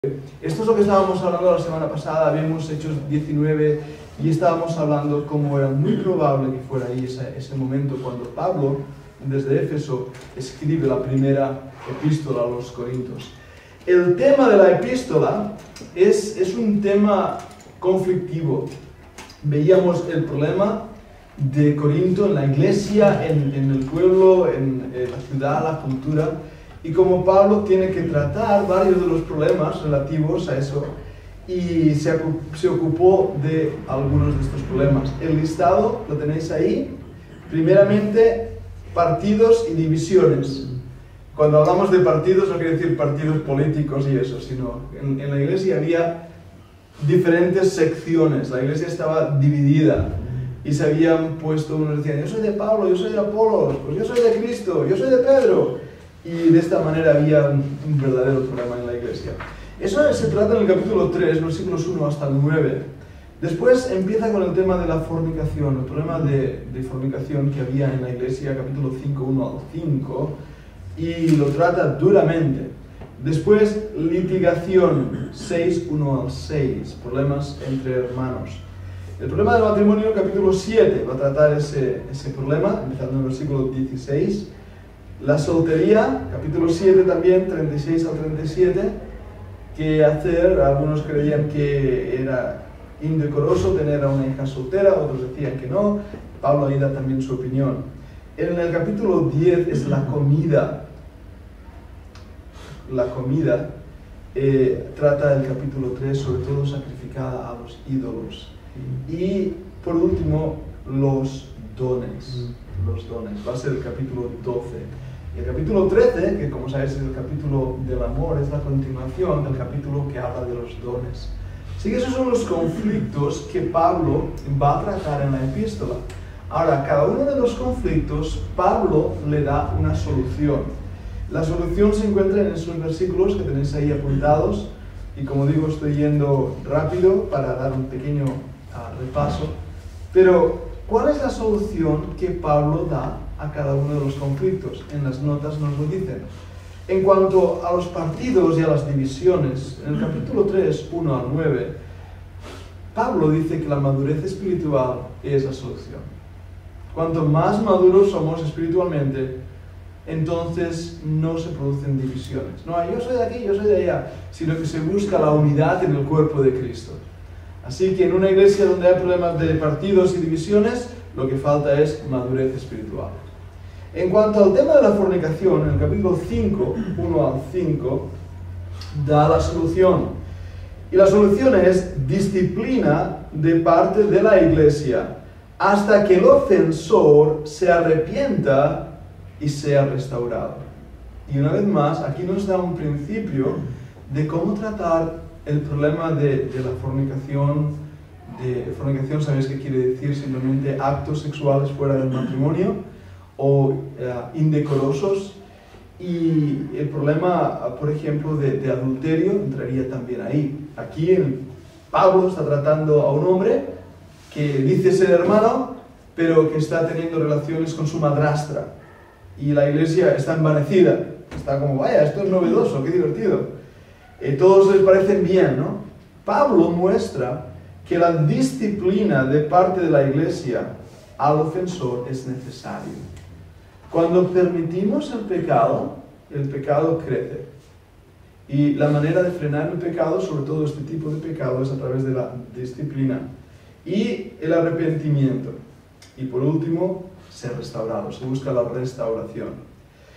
Esto es lo que estábamos hablando la semana pasada, vimos Hechos 19 y estábamos hablando cómo era muy probable que fuera ahí ese momento cuando Pablo, desde Éfeso, escribe la primera epístola a los Corintios. El tema de la epístola es un tema conflictivo. Veíamos el problema de Corinto en la iglesia, en el pueblo, en la ciudad, la cultura, y como Pablo tiene que tratar varios de los problemas relativos a eso, y se ocupó de algunos de estos problemas. El listado lo tenéis ahí. Primeramente, partidos y divisiones. Cuando hablamos de partidos no quiere decir partidos políticos y eso, sino en la iglesia había diferentes secciones. La iglesia estaba dividida y se habían puesto, unos decían, yo soy de Pablo, yo soy de Apolos, pues yo soy de Cristo, yo soy de Pedro. Y de esta manera había un verdadero problema en la iglesia. Eso se trata en el capítulo 3, versículos 1 hasta el 9. Después empieza con el tema de la fornicación, el problema de fornicación que había en la iglesia, capítulo 5, 1 al 5, y lo trata duramente. Después, litigación, 6, 1 al 6, problemas entre hermanos. El problema del matrimonio, capítulo 7, va a tratar ese problema, empezando en el versículo 16. La soltería, capítulo 7 también, 36 al 37, que hacer, algunos creían que era indecoroso tener a una hija soltera, otros decían que no. Pablo ahí da también su opinión. En el capítulo 10 es la comida. La comida trata el capítulo 3, sobre todo sacrificada a los ídolos. Y por último, los dones. Los dones, va a ser el capítulo 12. Y el capítulo 13, que como sabéis es el capítulo del amor, es la continuación del capítulo que habla de los dones. Así que esos son los conflictos que Pablo va a tratar en la epístola. Ahora, cada uno de los conflictos, Pablo le da una solución. La solución se encuentra en esos versículos que tenéis ahí apuntados. Y como digo, estoy yendo rápido para dar un pequeño repaso. Pero, ¿cuál es la solución que Pablo da a cada uno de los conflictos? En las notas nos lo dicen. En cuanto a los partidos y a las divisiones, en el capítulo 3, 1 al 9, Pablo dice que la madurez espiritual es la solución. Cuanto más maduros somos espiritualmente, entonces no se producen divisiones. No hay yo soy de aquí, yo soy de allá, sino que se busca la unidad en el cuerpo de Cristo. Así que en una iglesia donde hay problemas de partidos y divisiones, lo que falta es madurez espiritual. En cuanto al tema de la fornicación, en el capítulo 5, 1 al 5, da la solución. Y la solución es disciplina de parte de la iglesia hasta que el ofensor se arrepienta y sea restaurado. Y una vez más, aquí nos da un principio de cómo tratar el problema de la fornicación. Fornicación, ¿sabéis qué quiere decir? Simplemente actos sexuales fuera del matrimonio o indecorosos. Y el problema, por ejemplo, de adulterio entraría también ahí. Aquí Pablo está tratando a un hombre que dice ser hermano, pero que está teniendo relaciones con su madrastra. Y la iglesia está envanecida. Está como, vaya, esto es novedoso, qué divertido. Todos les parecen bien, ¿no? Pablo muestra que la disciplina de parte de la iglesia al ofensor es necesario. Cuando permitimos el pecado crece. Y la manera de frenar el pecado, sobre todo este tipo de pecado, es a través de la disciplina y el arrepentimiento. Y por último, ser restaurado, se busca la restauración.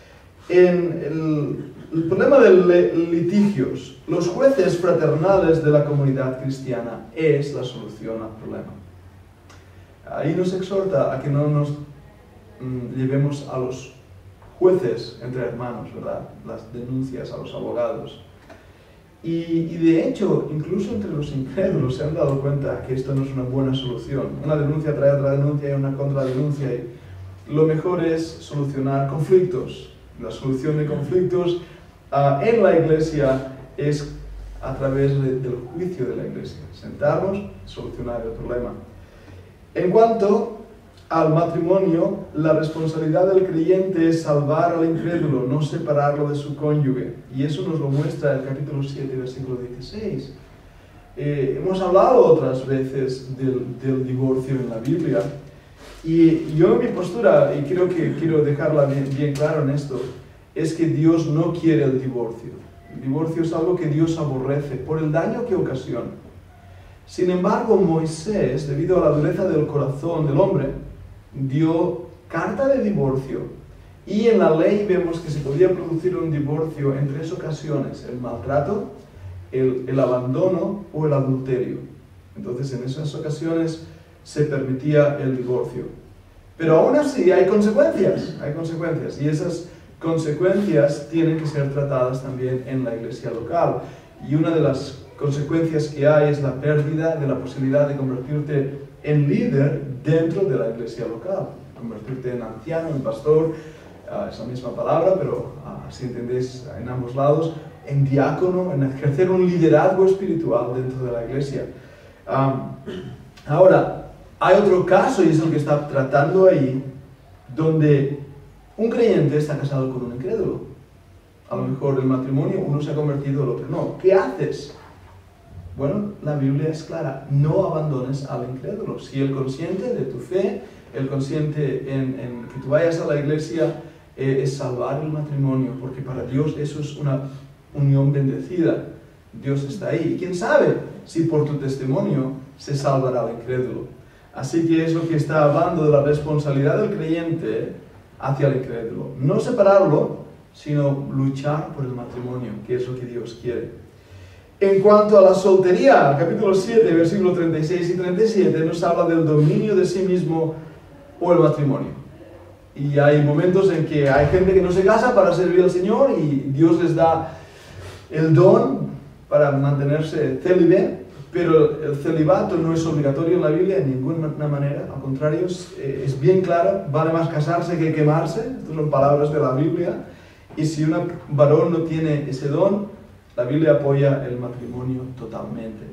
En el problema de litigios, los jueces fraternales de la comunidad cristiana es la solución al problema. Ahí nos exhorta a que no nos llevemos a los jueces entre hermanos, ¿verdad? Las denuncias a los abogados. Y de hecho, incluso entre los incrédulos se han dado cuenta que esto no es una buena solución. Una denuncia trae otra denuncia y una contradenuncia. Y lo mejor es solucionar conflictos. La solución de conflictos en la iglesia es a través del juicio de la iglesia. Sentarnos y solucionar el problema. En cuanto al matrimonio, la responsabilidad del creyente es salvar al incrédulo, no separarlo de su cónyuge. Y eso nos lo muestra el capítulo 7, versículo 16. Hemos hablado otras veces del divorcio en la Biblia. Y yo mi postura, y creo que quiero dejarla bien claro en esto, es que Dios no quiere el divorcio. El divorcio es algo que Dios aborrece por el daño que ocasiona. Sin embargo, Moisés, debido a la dureza del corazón del hombre, dio carta de divorcio. Y en la ley vemos que se podía producir un divorcio en 3 ocasiones: el maltrato, el abandono o el adulterio. Entonces, en esas ocasiones se permitía el divorcio. Pero aún así hay consecuencias, y esas consecuencias tienen que ser tratadas también en la iglesia local. Y una de las consecuencias que hay es la pérdida de la posibilidad de convertirte en líder dentro de la iglesia local, convertirte en anciano, en pastor, esa misma palabra, pero si entendéis en ambos lados, en diácono, en ejercer un liderazgo espiritual dentro de la iglesia. Ahora, hay otro caso, y es el que está tratando ahí, donde un creyente está casado con un incrédulo. A lo mejor el matrimonio, uno se ha convertido, el otro no. ¿Qué haces? Bueno, la Biblia es clara: no abandones al incrédulo. Si él consiente de tu fe, él consiente en que tú vayas a la iglesia, es salvar el matrimonio, porque para Dios eso es una unión bendecida. Dios está ahí. Y quién sabe si por tu testimonio se salvará al incrédulo. Así que es lo que está hablando de la responsabilidad del creyente hacia el incrédulo. No separarlo, sino luchar por el matrimonio, que es lo que Dios quiere. En cuanto a la soltería, capítulo 7, versículos 36 y 37, nos habla del dominio de sí mismo o el matrimonio. Y hay momentos en que hay gente que no se casa para servir al Señor y Dios les da el don para mantenerse célibe, pero el celibato no es obligatorio en la Biblia de ninguna manera. Al contrario, es bien claro: vale más casarse que quemarse. Estas son palabras de la Biblia. Y si un varón no tiene ese don, la Biblia apoya el matrimonio totalmente.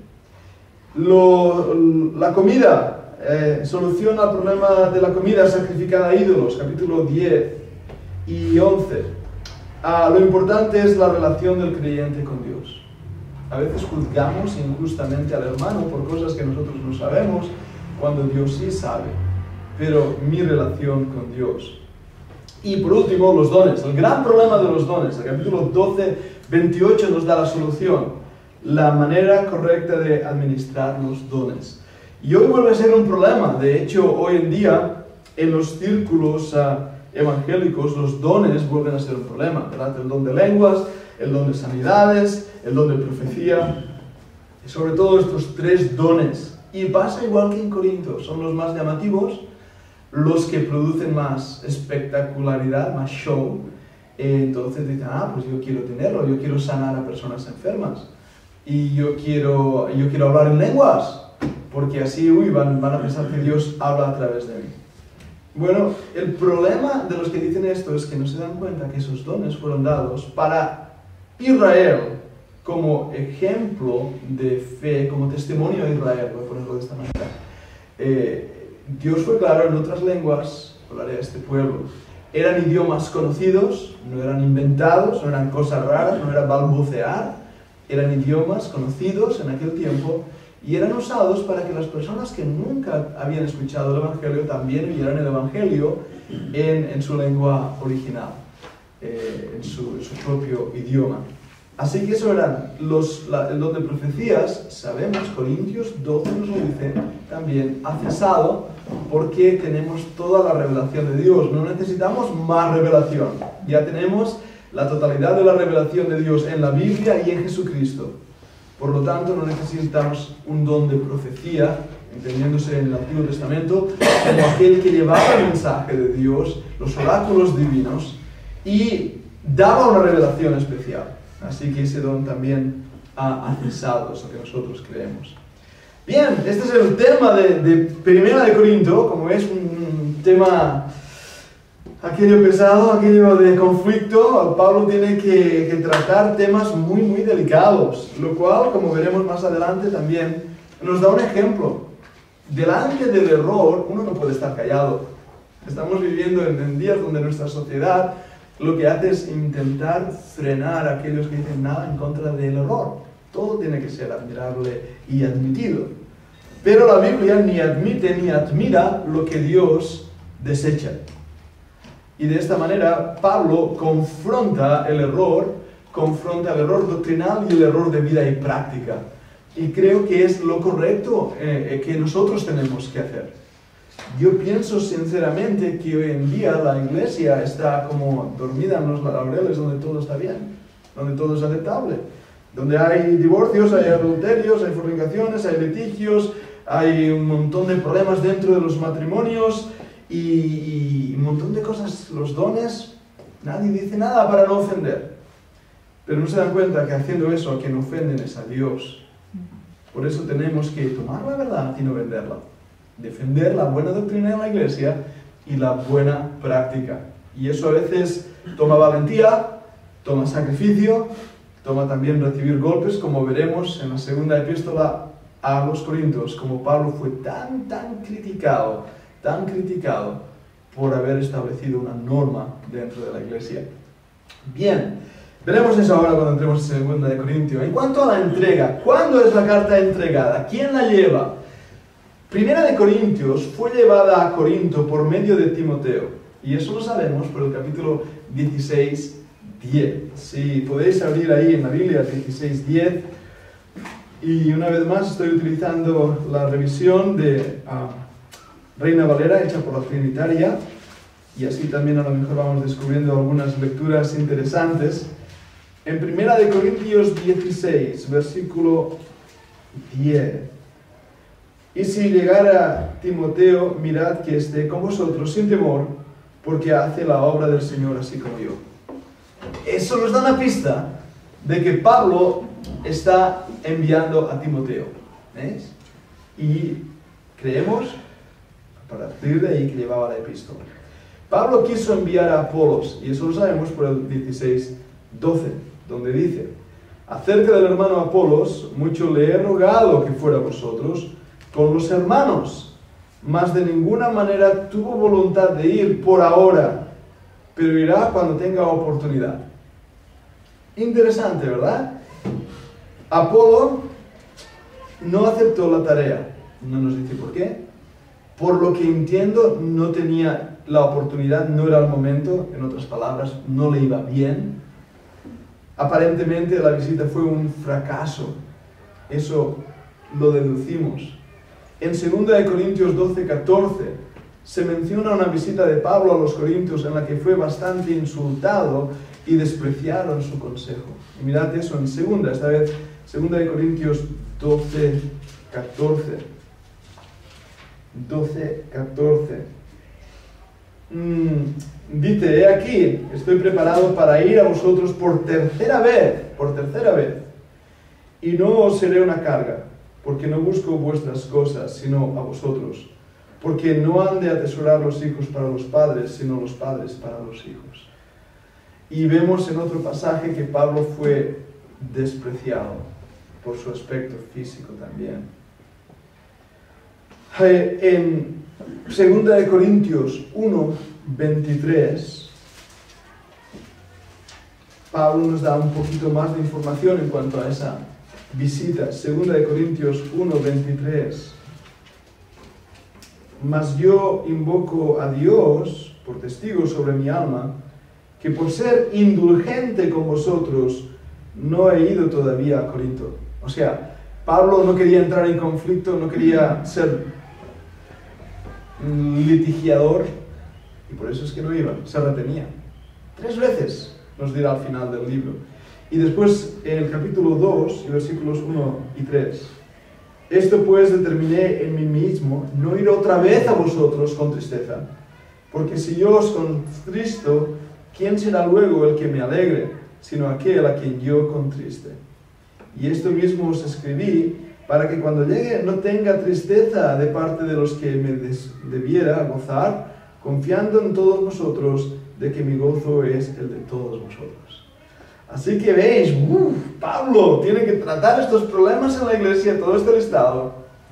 La comida, solución al problema de la comida sacrificada a ídolos, capítulo 10 y 11. Lo importante es la relación del creyente con Dios. A veces juzgamos injustamente al hermano por cosas que nosotros no sabemos, cuando Dios sí sabe. Pero mi relación con Dios. Y por último, los dones. El gran problema de los dones. El capítulo 12, 28 nos da la solución. La manera correcta de administrar los dones. Y hoy vuelve a ser un problema. De hecho, hoy en día, en los círculos evangélicos, los dones vuelven a ser un problema, ¿verdad? El don de lenguas, el don de sanidades, el don de profecía. Y sobre todo estos 3 dones. Y pasa igual que en Corinto. Son los más llamativos, los que producen más espectacularidad, más show. Entonces dicen: pues yo quiero tenerlo, yo quiero sanar a personas enfermas, y yo quiero hablar en lenguas, porque así van a pensar que Dios habla a través de mí. Bueno, el problema de los que dicen esto es que no se dan cuenta que esos dones fueron dados para Israel, como ejemplo de fe, como testimonio de Israel, voy a ponerlo de esta manera. Dios fue claro: en otras lenguas hablaré a este pueblo. Eran idiomas conocidos, no eran inventados, no eran cosas raras, no era balbucear. Eran idiomas conocidos en aquel tiempo y eran usados para que las personas que nunca habían escuchado el Evangelio también oyeran el Evangelio en su lengua original, en su propio idioma. Así que eso eran el don de profecías. Sabemos, Corintios 12 nos lo dice también, ha cesado porque tenemos toda la revelación de Dios. No necesitamos más revelación. Ya tenemos la totalidad de la revelación de Dios en la Biblia y en Jesucristo. Por lo tanto, no necesitamos un don de profecía, entendiéndose en el Antiguo Testamento, como aquel que llevaba el mensaje de Dios, los oráculos divinos, y daba una revelación especial. Así que ese don también ha cesado, es lo que nosotros creemos. Bien, este es el tema de Primera de Corinto. Como es un tema aquello pesado, aquello de conflicto, Pablo tiene que tratar temas muy, muy delicados, lo cual, como veremos más adelante también, nos da un ejemplo. delante del error uno no puede estar callado. Estamos viviendo en días donde nuestra sociedad lo que hace es intentar frenar a aquellos que dicen nada en contra del error. Todo tiene que ser admirable y admitido. Pero la Biblia ni admite ni admira lo que Dios desecha. Y de esta manera Pablo confronta el error doctrinal y el error de vida y práctica. Y creo que es lo correcto que nosotros tenemos que hacer. Yo pienso sinceramente que hoy en día la iglesia está como dormida en los laureles, donde todo está bien, donde todo es aceptable, donde hay divorcios, hay adulterios, hay fornicaciones, hay litigios, hay un montón de problemas dentro de los matrimonios y un montón de cosas, los dones, nadie dice nada para no ofender. Pero no se dan cuenta que haciendo eso a quien ofenden es a Dios. Por eso tenemos que tomar la verdad y no venderla. Defender la buena doctrina de la iglesia y la buena práctica. Y eso a veces toma valentía, toma sacrificio, toma también recibir golpes, como veremos en la segunda epístola a los Corintios, como Pablo fue tan criticado por haber establecido una norma dentro de la iglesia. Bien, veremos eso ahora cuando entremos en segunda de Corintios. En cuanto a la entrega, ¿cuándo es la carta entregada? ¿Quién la lleva? Primera de Corintios fue llevada a Corinto por medio de Timoteo. Y eso lo sabemos por el capítulo 16:10. Si podéis abrir ahí en la Biblia 16:10. Y una vez más estoy utilizando la revisión de Reina Valera hecha por la Trinitaria. Y así también a lo mejor vamos descubriendo algunas lecturas interesantes. En Primera de Corintios 16, versículo 10. Y si llegara Timoteo, mirad que esté con vosotros sin temor, porque hace la obra del Señor así como yo. Eso nos da una pista de que Pablo está enviando a Timoteo. ¿Ves? Y creemos, a partir de ahí, que llevaba la epístola. Pablo quiso enviar a Apolos, y eso lo sabemos por el 16:12, donde dice: acerca del hermano Apolos, mucho le he rogado que fuera a vosotros con los hermanos, mas de ninguna manera tuvo voluntad de ir por ahora, pero irá cuando tenga oportunidad. Interesante, ¿verdad? Apolo no aceptó la tarea. No nos dice por qué. Por lo que entiendo, no tenía la oportunidad, no era el momento, en otras palabras, no le iba bien. Aparentemente la visita fue un fracaso. Eso lo deducimos. En 2 de Corintios 12:14 se menciona una visita de Pablo a los Corintios en la que fue bastante insultado y despreciaron su consejo. Y mirad eso en esta vez 2 de Corintios 12:14. 12:14. Dice: he aquí, estoy preparado para ir a vosotros por tercera vez, y no os seré una carga, porque no busco vuestras cosas, sino a vosotros, porque no han de atesorar los hijos para los padres, sino los padres para los hijos. Y vemos en otro pasaje que Pablo fue despreciado por su aspecto físico también. En 2 de Corintios 1:23, Pablo nos da un poquito más de información en cuanto a esa visita. 2 de Corintios 1:23. Mas yo invoco a Dios por testigo sobre mi alma, que por ser indulgente con vosotros no he ido todavía a Corinto. O sea, Pablo no quería entrar en conflicto, no quería ser litigiador, y por eso es que no iba, se retenía. 3 veces nos dirá al final del libro. Y después en el capítulo 2, versículos 1 y 3. Esto pues determiné en mí mismo, no ir otra vez a vosotros con tristeza, porque si yo os contristo, ¿quién será luego el que me alegre, sino aquel a quien yo contriste? Y esto mismo os escribí, para que cuando llegue no tenga tristeza de parte de los que me debiera gozar, confiando en todos vosotros, de que mi gozo es el de todos vosotros. Así que veis, Pablo tiene que tratar estos problemas en la iglesia, todo este listado.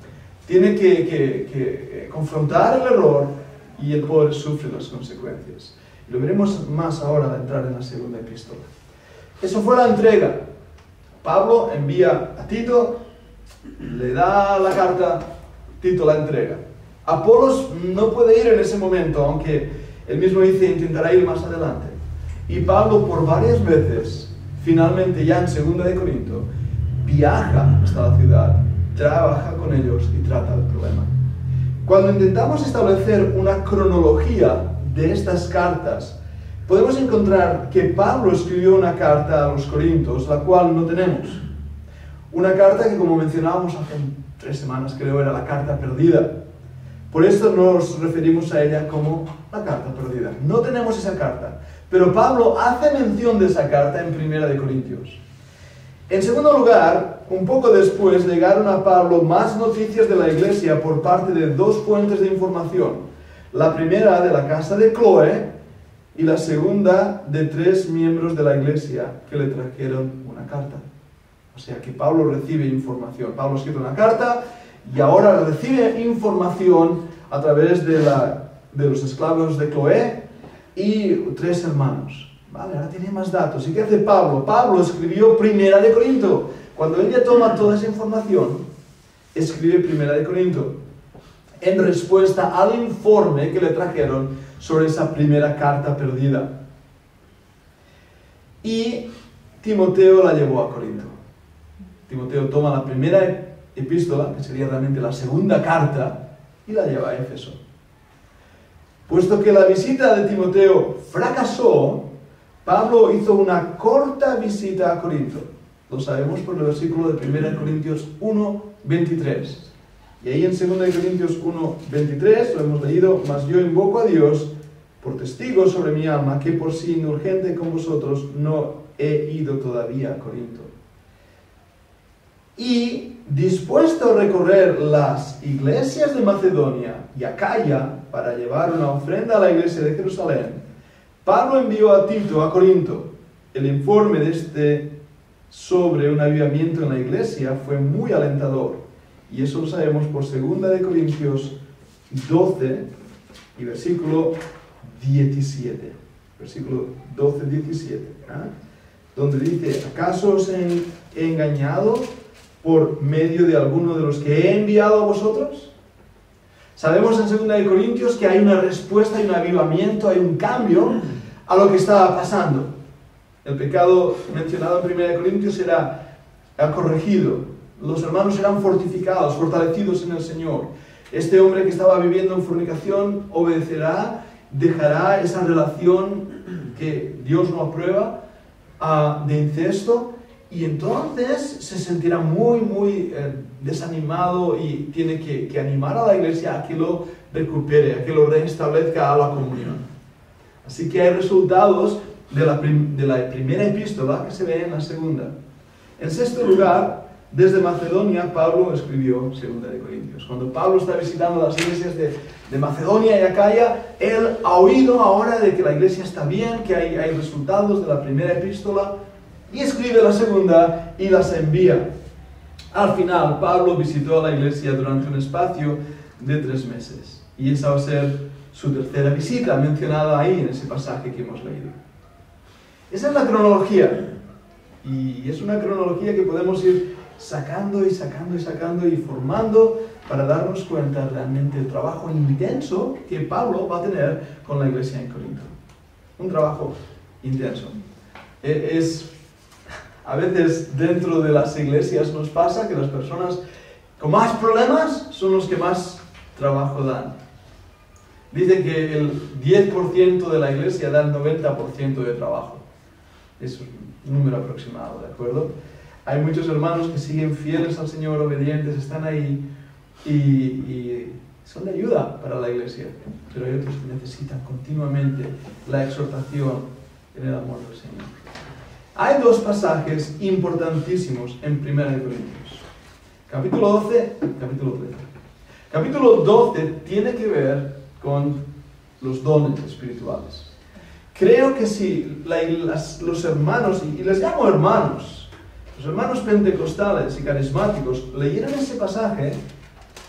tiene que confrontar el error y el pobre sufre las consecuencias. Y lo veremos más ahora al entrar en la segunda epístola. Eso fue la entrega. Pablo envía a Tito, le da la carta, Tito la entrega. Apolos no puede ir en ese momento, aunque él mismo dice intentará ir más adelante. Y Pablo por varias veces, finalmente ya en 2 de Corinto, viaja hasta la ciudad, trabaja con ellos y trata el problema. Cuando intentamos establecer una cronología de estas cartas, podemos encontrar que Pablo escribió una carta a los Corintios, la cual no tenemos. Una carta que, como mencionábamos hace 3 semanas, creo, era la carta perdida. Por esto nos referimos a ella como la carta perdida. No tenemos esa carta, pero Pablo hace mención de esa carta en 1 de Corintios. En segundo lugar, un poco después llegaron a Pablo más noticias de la iglesia por parte de 2 fuentes de información. La primera de la casa de Cloé y la segunda de 3 miembros de la iglesia que le trajeron una carta. O sea que Pablo recibe información. Pablo escribe una carta y ahora recibe información a través de los esclavos de Cloé y 3 hermanos. Vale, ahora tiene más datos. ¿Y qué hace Pablo? Pablo escribió 1 de Corinto. Cuando él ya toma toda esa información, escribe 1 de Corinto en respuesta al informe que le trajeron sobre esa primera carta perdida. Y Timoteo la llevó a Corinto. Timoteo toma la primera epístola, que sería realmente la segunda carta, y la lleva a Éfeso. Puesto que la visita de Timoteo fracasó, Pablo hizo una corta visita a Corinto. Lo sabemos por el versículo de 1 Corintios 1:23. Y ahí en 2 Corintios 1:23 lo hemos leído: mas yo invoco a Dios por testigo sobre mi alma, que por si indulgente con vosotros no he ido todavía a Corinto. Y dispuesto a recorrer las iglesias de Macedonia y Acaya para llevar una ofrenda a la iglesia de Jerusalén, Pablo envió a Tito a Corinto. El informe de este sobre un avivamiento en la iglesia fue muy alentador, y eso lo sabemos por 2 de Corintios 12 y versículo 17. Versículo 12-17, donde dice: ¿acaso os he engañado por medio de alguno de los que he enviado a vosotros? Sabemos en 2 de Corintios que hay una respuesta, hay un avivamiento, hay un cambio a lo que estaba pasando. El pecado mencionado en 1 de Corintios era corregido. Los hermanos eran fortificados, fortalecidos en el Señor. Este hombre que estaba viviendo en fornicación obedecerá, dejará esa relación que Dios no aprueba de incesto, y entonces se sentirá muy desanimado y tiene que animar a la iglesia a que lo recupere, a que lo restablezca a la comunión. Así que hay resultados de la primera epístola que se ve en la segunda. En sexto lugar, desde Macedonia, Pablo escribió 2 de Corintios. Cuando Pablo está visitando las iglesias de Macedonia y Acaya, él ha oído ahora de que la iglesia está bien, que hay resultados de la primera epístola, y escribe la segunda y las envía. Al final, Pablo visitó a la iglesia durante un espacio de 3 meses. Y esa va a ser su tercera visita, mencionada ahí en ese pasaje que hemos leído. Esa es la cronología. Y es una cronología que podemos ir sacando y formando para darnos cuenta realmente del trabajo intenso que Pablo va a tener con la iglesia en Corinto. Un trabajo intenso. A veces dentro de las iglesias nos pasa que las personas con más problemas son los que más trabajo dan. Dicen que el 10% de la iglesia da el 90% de trabajo. Es un número aproximado, ¿de acuerdo? Hay muchos hermanos que siguen fieles al Señor, obedientes, están ahí y son de ayuda para la iglesia. Pero hay otros que necesitan continuamente la exhortación en el amor del Señor. Hay 2 pasajes importantísimos en 1 de Corintios. Capítulo 12, capítulo 13. Capítulo 12 tiene que ver con los dones espirituales. Creo que si los hermanos, y les llamo hermanos, los hermanos pentecostales y carismáticos leyeran ese pasaje,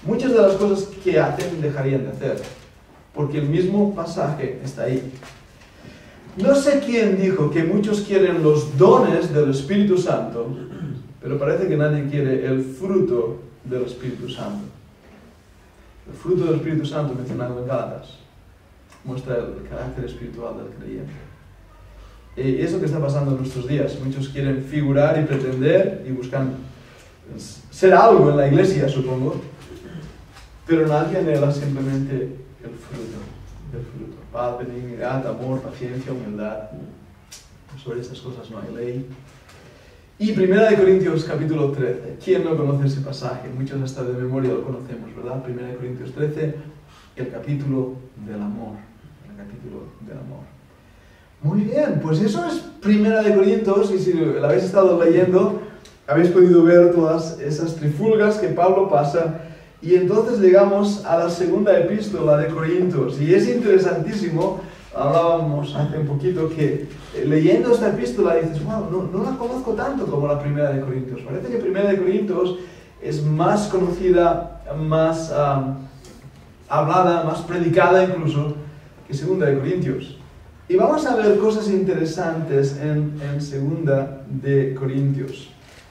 muchas de las cosas que hacen dejarían de hacer, porque el mismo pasaje está ahí. No sé quién dijo que muchos quieren los dones del Espíritu Santo, pero parece que nadie quiere el fruto del Espíritu Santo. El fruto del Espíritu Santo mencionado en Gálatas muestra el carácter espiritual del creyente. Y es lo que está pasando en nuestros días. Muchos quieren figurar y pretender y buscan ser algo en la iglesia, supongo, pero nadie anhela simplemente el fruto. Paz, benignidad, amor, paciencia, humildad. Sobre estas cosas no hay ley. Y 1 Corintios capítulo 13. ¿Quién no conoce ese pasaje? Muchos hasta de memoria lo conocemos, ¿verdad? 1 Corintios 13, el capítulo del amor. El capítulo del amor. Muy bien, pues eso es 1 Corintios, y si lo habéis estado leyendo, habéis podido ver todas esas trifulgas que Pablo pasa. Y entonces llegamos a la segunda epístola de Corintios. Y es interesantísimo, hablábamos hace un poquito, que leyendo esta epístola dices, wow, no la conozco tanto como la primera de Corintios. Parece que primera de Corintios es más conocida, más hablada, más predicada incluso, que segunda de Corintios. Y vamos a ver cosas interesantes en segunda de Corintios.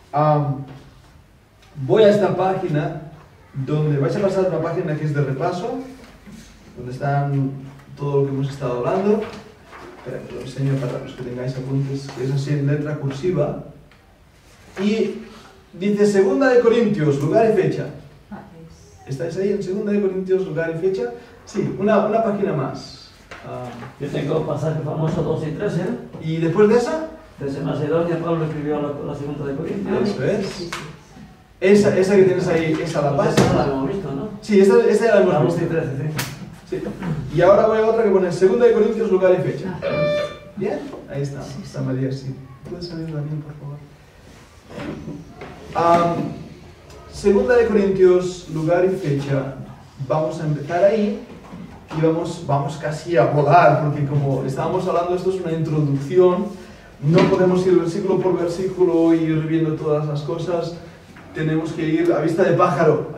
Voy a esta página, donde vais a pasar una página que es de repaso, donde están todo lo que hemos estado hablando. Espera, que lo enseño para los que tengáis apuntes, que es así en letra cursiva. Y dice 2 de Corintios, lugar y fecha. ¿Estáis ahí en 2 de Corintios, lugar y fecha? Sí, una página más. Yo tengo pasaje famoso 2 y 13. ¿Y después de esa? Desde Macedonia, Pablo escribió la segunda de Corintios. Eso es. Esa que tienes ahí, esa la pasa. Esa la hemos visto, ¿no? Sí, esa ya la hemos visto. 2 y 13, sí. Sí. Y ahora voy a otra que pone 2 de Corintios, lugar y fecha. ¿Bien? Ahí está. Está María, sí. ¿Puedes salir también, por favor? 2 de Corintios, lugar y fecha. Vamos a empezar ahí y vamos casi a volar, porque como estábamos hablando, esto es una introducción. No podemos ir versículo por versículo y ir viendo todas las cosas. Tenemos que ir a vista de pájaro,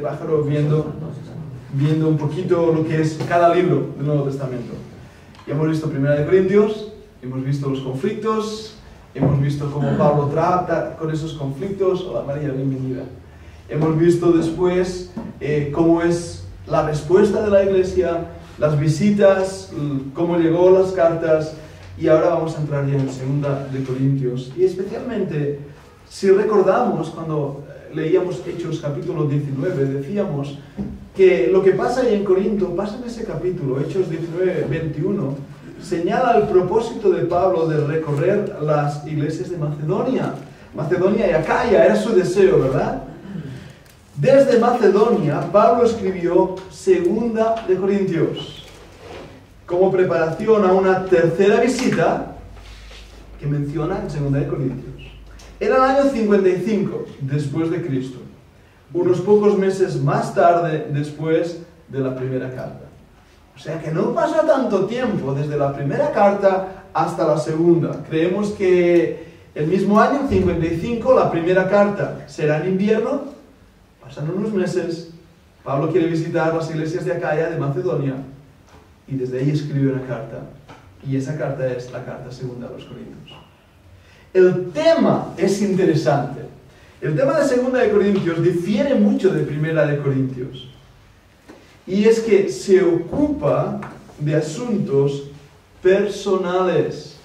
viendo un poquito lo que es cada libro del Nuevo Testamento. Ya hemos visto 1 de Corintios, hemos visto los conflictos, hemos visto cómo Pablo trata con esos conflictos. Hola María, bienvenida. Hemos visto después cómo es la respuesta de la iglesia, las visitas, cómo llegó las cartas, y ahora vamos a entrar ya en 2 de Corintios. Y especialmente, si recordamos cuando leíamos Hechos capítulo 19, decíamos que lo que pasa ahí en Corinto, pasa en ese capítulo, Hechos 19, 21, señala el propósito de Pablo de recorrer las iglesias de Macedonia. Macedonia y Acaya, era su deseo, ¿verdad? Desde Macedonia, Pablo escribió 2 de Corintios, como preparación a una tercera visita que menciona en 2 de Corintios. Era el año 55 después de Cristo, unos pocos meses más tarde después de la primera carta. O sea que no pasa tanto tiempo desde la primera carta hasta la segunda. Creemos que el mismo año, 55, la primera carta será en invierno. Pasan unos meses, Pablo quiere visitar las iglesias de Acaya, de Macedonia, y desde ahí escribe una carta. Y esa carta es la carta segunda a los Corintios. El tema es interesante. El tema de 2 de Corintios difiere mucho de 1 de Corintios. Y es que se ocupa de asuntos personales,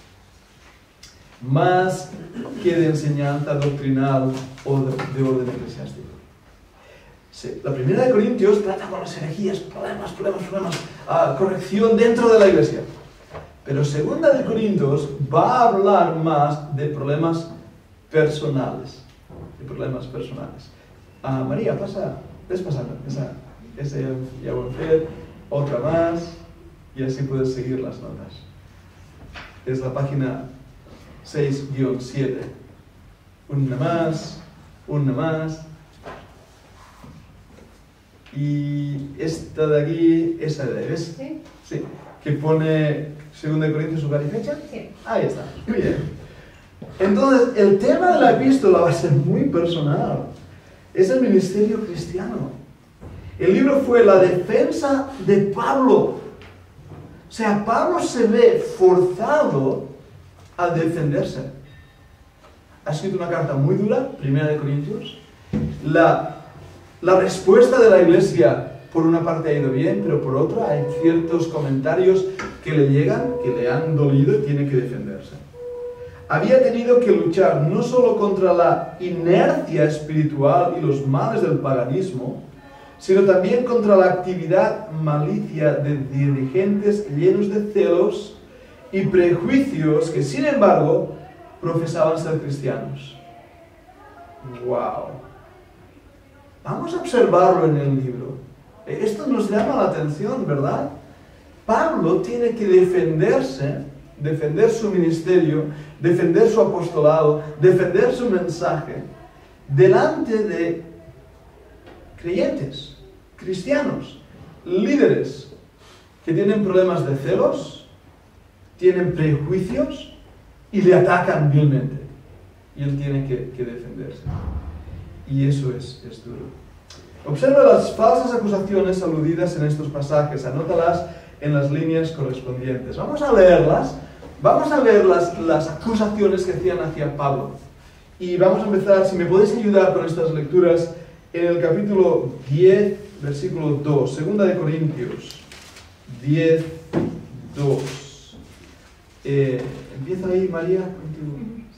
más que de enseñanza doctrinal o de orden eclesiástico. Sí, la 1 de Corintios trata con las herejías, problemas, corrección dentro de la iglesia. Pero 2 de Corintios va a hablar más de problemas personales. María, ves pasando. Esa ya voy a hacer. Otra más. Y así puedes seguir las notas. Es la página 6-7. Una más. Y esta de aquí, esa de ahí, ¿ves? Sí. Sí. Que pone 2 de Corintios, lugar y fecha. Sí. Ahí está. Muy bien. Entonces, el tema de la epístola va a ser muy personal. Es el ministerio cristiano. El libro fue la defensa de Pablo. O sea, Pablo se ve forzado a defenderse. Ha escrito una carta muy dura, 1 de Corintios. La respuesta de la iglesia, por una parte, ha ido bien, pero por otra hay ciertos comentarios que le llegan, que le han dolido y tiene que defenderse. Había tenido que luchar no solo contra la inercia espiritual y los males del paganismo, sino también contra la actividad malicia de dirigentes llenos de celos y prejuicios que, sin embargo, profesaban ser cristianos. ¡Wow! Vamos a observarlo en el libro. Esto nos llama la atención, ¿verdad? Pablo tiene que defenderse, defender su ministerio, defender su apostolado, defender su mensaje delante de creyentes, cristianos, líderes que tienen problemas de celos, tienen prejuicios y le atacan vilmente. Y él tiene que defenderse. Y eso es duro. Observa las falsas acusaciones aludidas en estos pasajes, anótalas en las líneas correspondientes. Vamos a leerlas, vamos a ver las acusaciones que hacían hacia Pablo. Y vamos a empezar, si me podéis ayudar con estas lecturas, en el capítulo 10, versículo 2, 2 de Corintios 10, 2. Empieza ahí, María, contigo.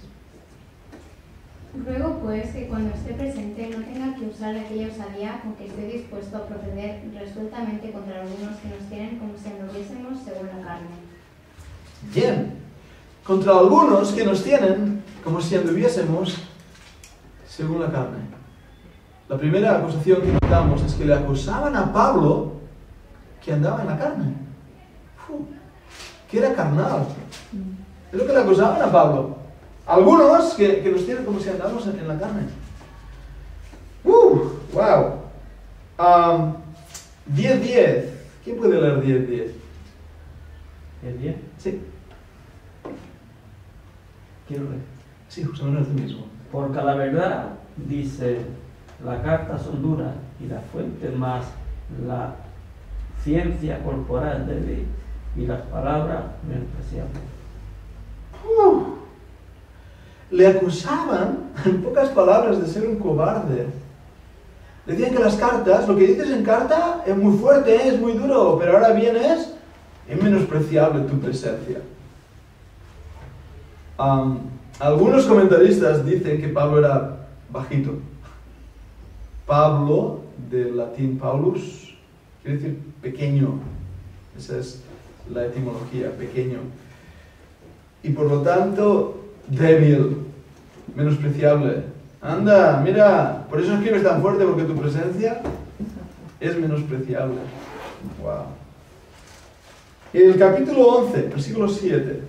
Ruego pues que cuando esté presente no tenga que usar aquella osadía con que estoy dispuesto a proceder resueltamente contra algunos que nos tienen como si anduviésemos según la carne. Bien, contra algunos que nos tienen como si anduviésemos según la carne. La primera acusación que notamos es que le acusaban a Pablo que andaba en la carne, que era carnal. Es lo que le acusaban a Pablo. Algunos que nos tienen como si andamos en la carne. ¡Wow! 10:10. ¿Quién puede leer 10:10? ¿10? Sí. Quiero leer. Sí, José Manuel, tú mismo. Porque a la verdad, dice, las cartas son duras y la fuente más la ciencia corporal débil y las palabras menospreciables. Le acusaban, en pocas palabras, de ser un cobarde. Decían que las cartas, lo que dices en carta es muy fuerte, es muy duro, pero ahora vienes, es menospreciable tu presencia. Algunos comentaristas dicen que Pablo era bajito. Pablo, del latín Paulus, quiere decir pequeño. Esa es la etimología, pequeño. Y por lo tanto, débil, menospreciable. Anda, mira, por eso escribes tan fuerte, porque tu presencia es menospreciable. Wow. En el capítulo 11, versículo 7.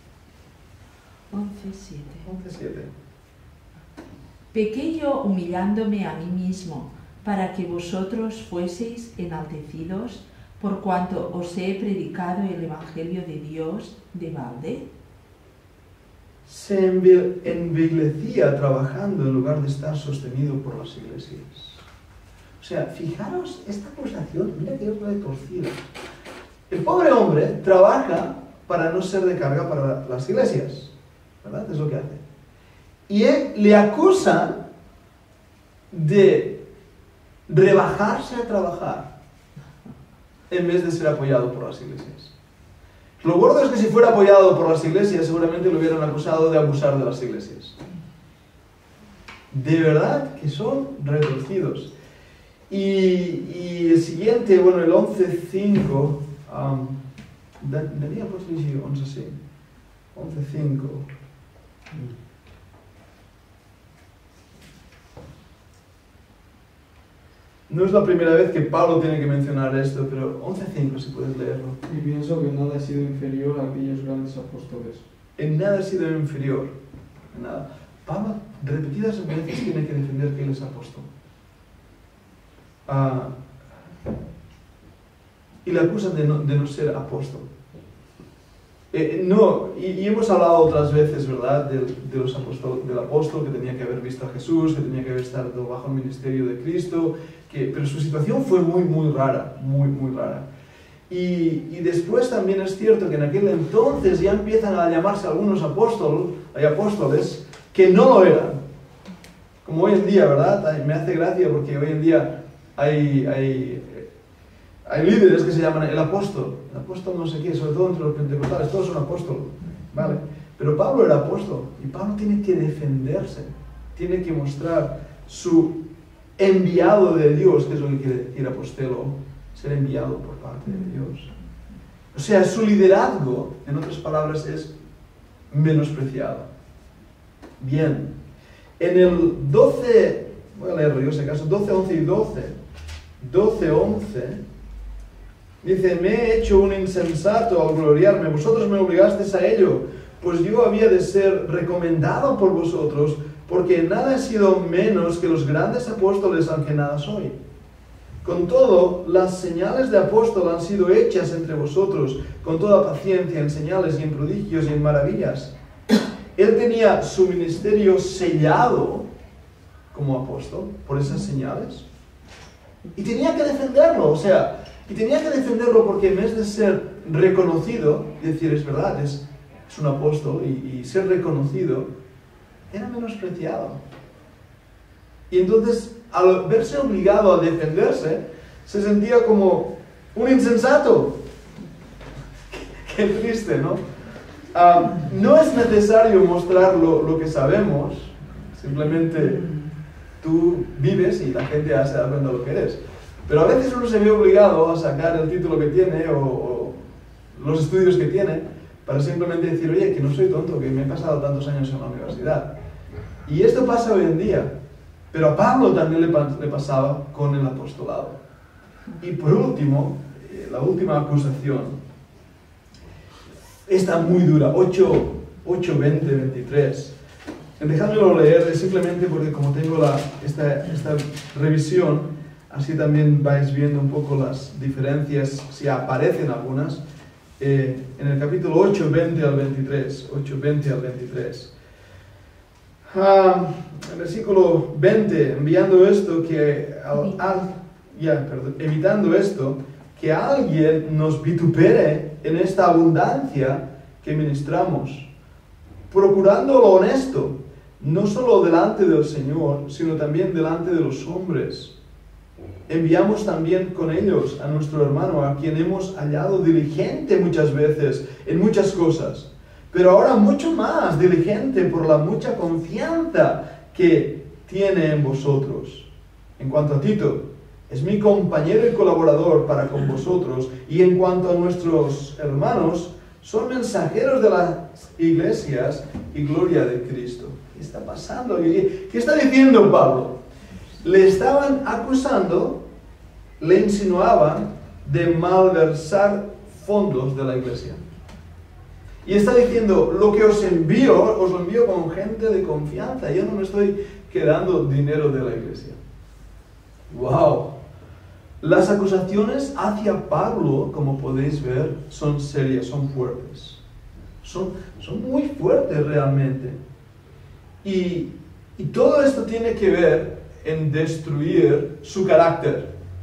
11:7. Pequé yo humillándome a mí mismo, para que vosotros fueseis enaltecidos, por cuanto os he predicado el Evangelio de Dios de balde. Se envilecía trabajando en lugar de estar sostenido por las iglesias. O sea, fijaros esta acusación, mira que es retorcida. El pobre hombre trabaja para no ser de carga para las iglesias, ¿verdad? Es lo que hace. Y le acusan de rebajarse a trabajar en vez de ser apoyado por las iglesias. Lo gordo es que si fuera apoyado por las iglesias, seguramente lo hubieran acusado de abusar de las iglesias. De verdad que son retorcidos. Y el siguiente, bueno, el 11:5, Daniel, pues dice 11:5. 11:5. No es la primera vez que Pablo tiene que mencionar esto, pero 11:5 si puedes leerlo. Y pienso que nada ha sido inferior a aquellos grandes apóstoles. En nada ha sido inferior. En nada. Pablo repetidas veces tiene que defender que él es apóstol. Y le acusan de no ser apóstol. No, y hemos hablado otras veces, ¿verdad?, del apóstol que tenía que haber visto a Jesús, que tenía que haber estado bajo el ministerio de Cristo, pero su situación fue muy rara, muy rara. Y después también es cierto que en aquel entonces ya empiezan a llamarse algunos apóstoles que no lo eran. Como hoy en día, ¿verdad? Me hace gracia porque hoy en día hay líderes que se llaman el apóstol no sé qué, sobre todo entre los pentecostales, todos son apóstoles, ¿vale? Pero Pablo era apóstol y Pablo tiene que defenderse, tiene que mostrar su enviado de Dios, que es lo que quiere decir apostelo, ser enviado por parte de Dios. O sea, su liderazgo, en otras palabras, es menospreciado. Bien, en el 12, voy a leerlo yo si acaso, 12, 11 y 12, 11, dice: me he hecho un insensato al gloriarme, vosotros me obligasteis a ello, pues yo había de ser recomendado por vosotros, porque nada he sido menos que los grandes apóstoles, aunque nada soy. Con todo, las señales de apóstol han sido hechas entre vosotros, con toda paciencia, en señales y en prodigios y en maravillas. Él tenía su ministerio sellado como apóstol por esas señales, y tenía que defenderlo, porque en vez de ser reconocido, y decir, es verdad, es un apóstol, y ser reconocido, era menospreciado. Y entonces, al verse obligado a defenderse, se sentía como un insensato. Qué triste, ¿no? No es necesario mostrar lo que sabemos, simplemente tú vives y la gente ya se da cuenta de lo que eres. Pero a veces uno se ve obligado a sacar el título que tiene o los estudios que tiene para simplemente decir, oye, que no soy tonto, que me he pasado tantos años en la universidad. Y esto pasa hoy en día, pero a Pablo también le pasaba con el apostolado. Y por último, la última acusación, está muy dura, 8, 20, 23. Dejádmelo leer simplemente porque como tengo esta revisión, así también vais viendo un poco las diferencias, si aparecen algunas, en el capítulo 8, 20 al 23. 8, 20 al 23. El versículo 20, evitando esto, que alguien nos vitupere en esta abundancia que ministramos, procurando lo honesto, no solo delante del Señor, sino también delante de los hombres. Enviamos también con ellos a nuestro hermano, a quien hemos hallado diligente muchas veces en muchas cosas, pero ahora mucho más diligente por la mucha confianza que tiene en vosotros. En cuanto a Tito, es mi compañero y colaborador para con vosotros, y en cuanto a nuestros hermanos, son mensajeros de las iglesias y gloria de Cristo. ¿Qué está pasando? ¿Qué está diciendo Pablo? Le estaban acusando, le insinuaban de malversar fondos de la iglesia. Y está diciendo, lo que os lo envío con gente de confianza. Yo no me estoy quedando dinero de la iglesia. ¡Wow! Las acusaciones hacia Pablo, como podéis ver, son serias, son fuertes. Son muy fuertes realmente. Y todo esto tiene que ver en destruir su carácter.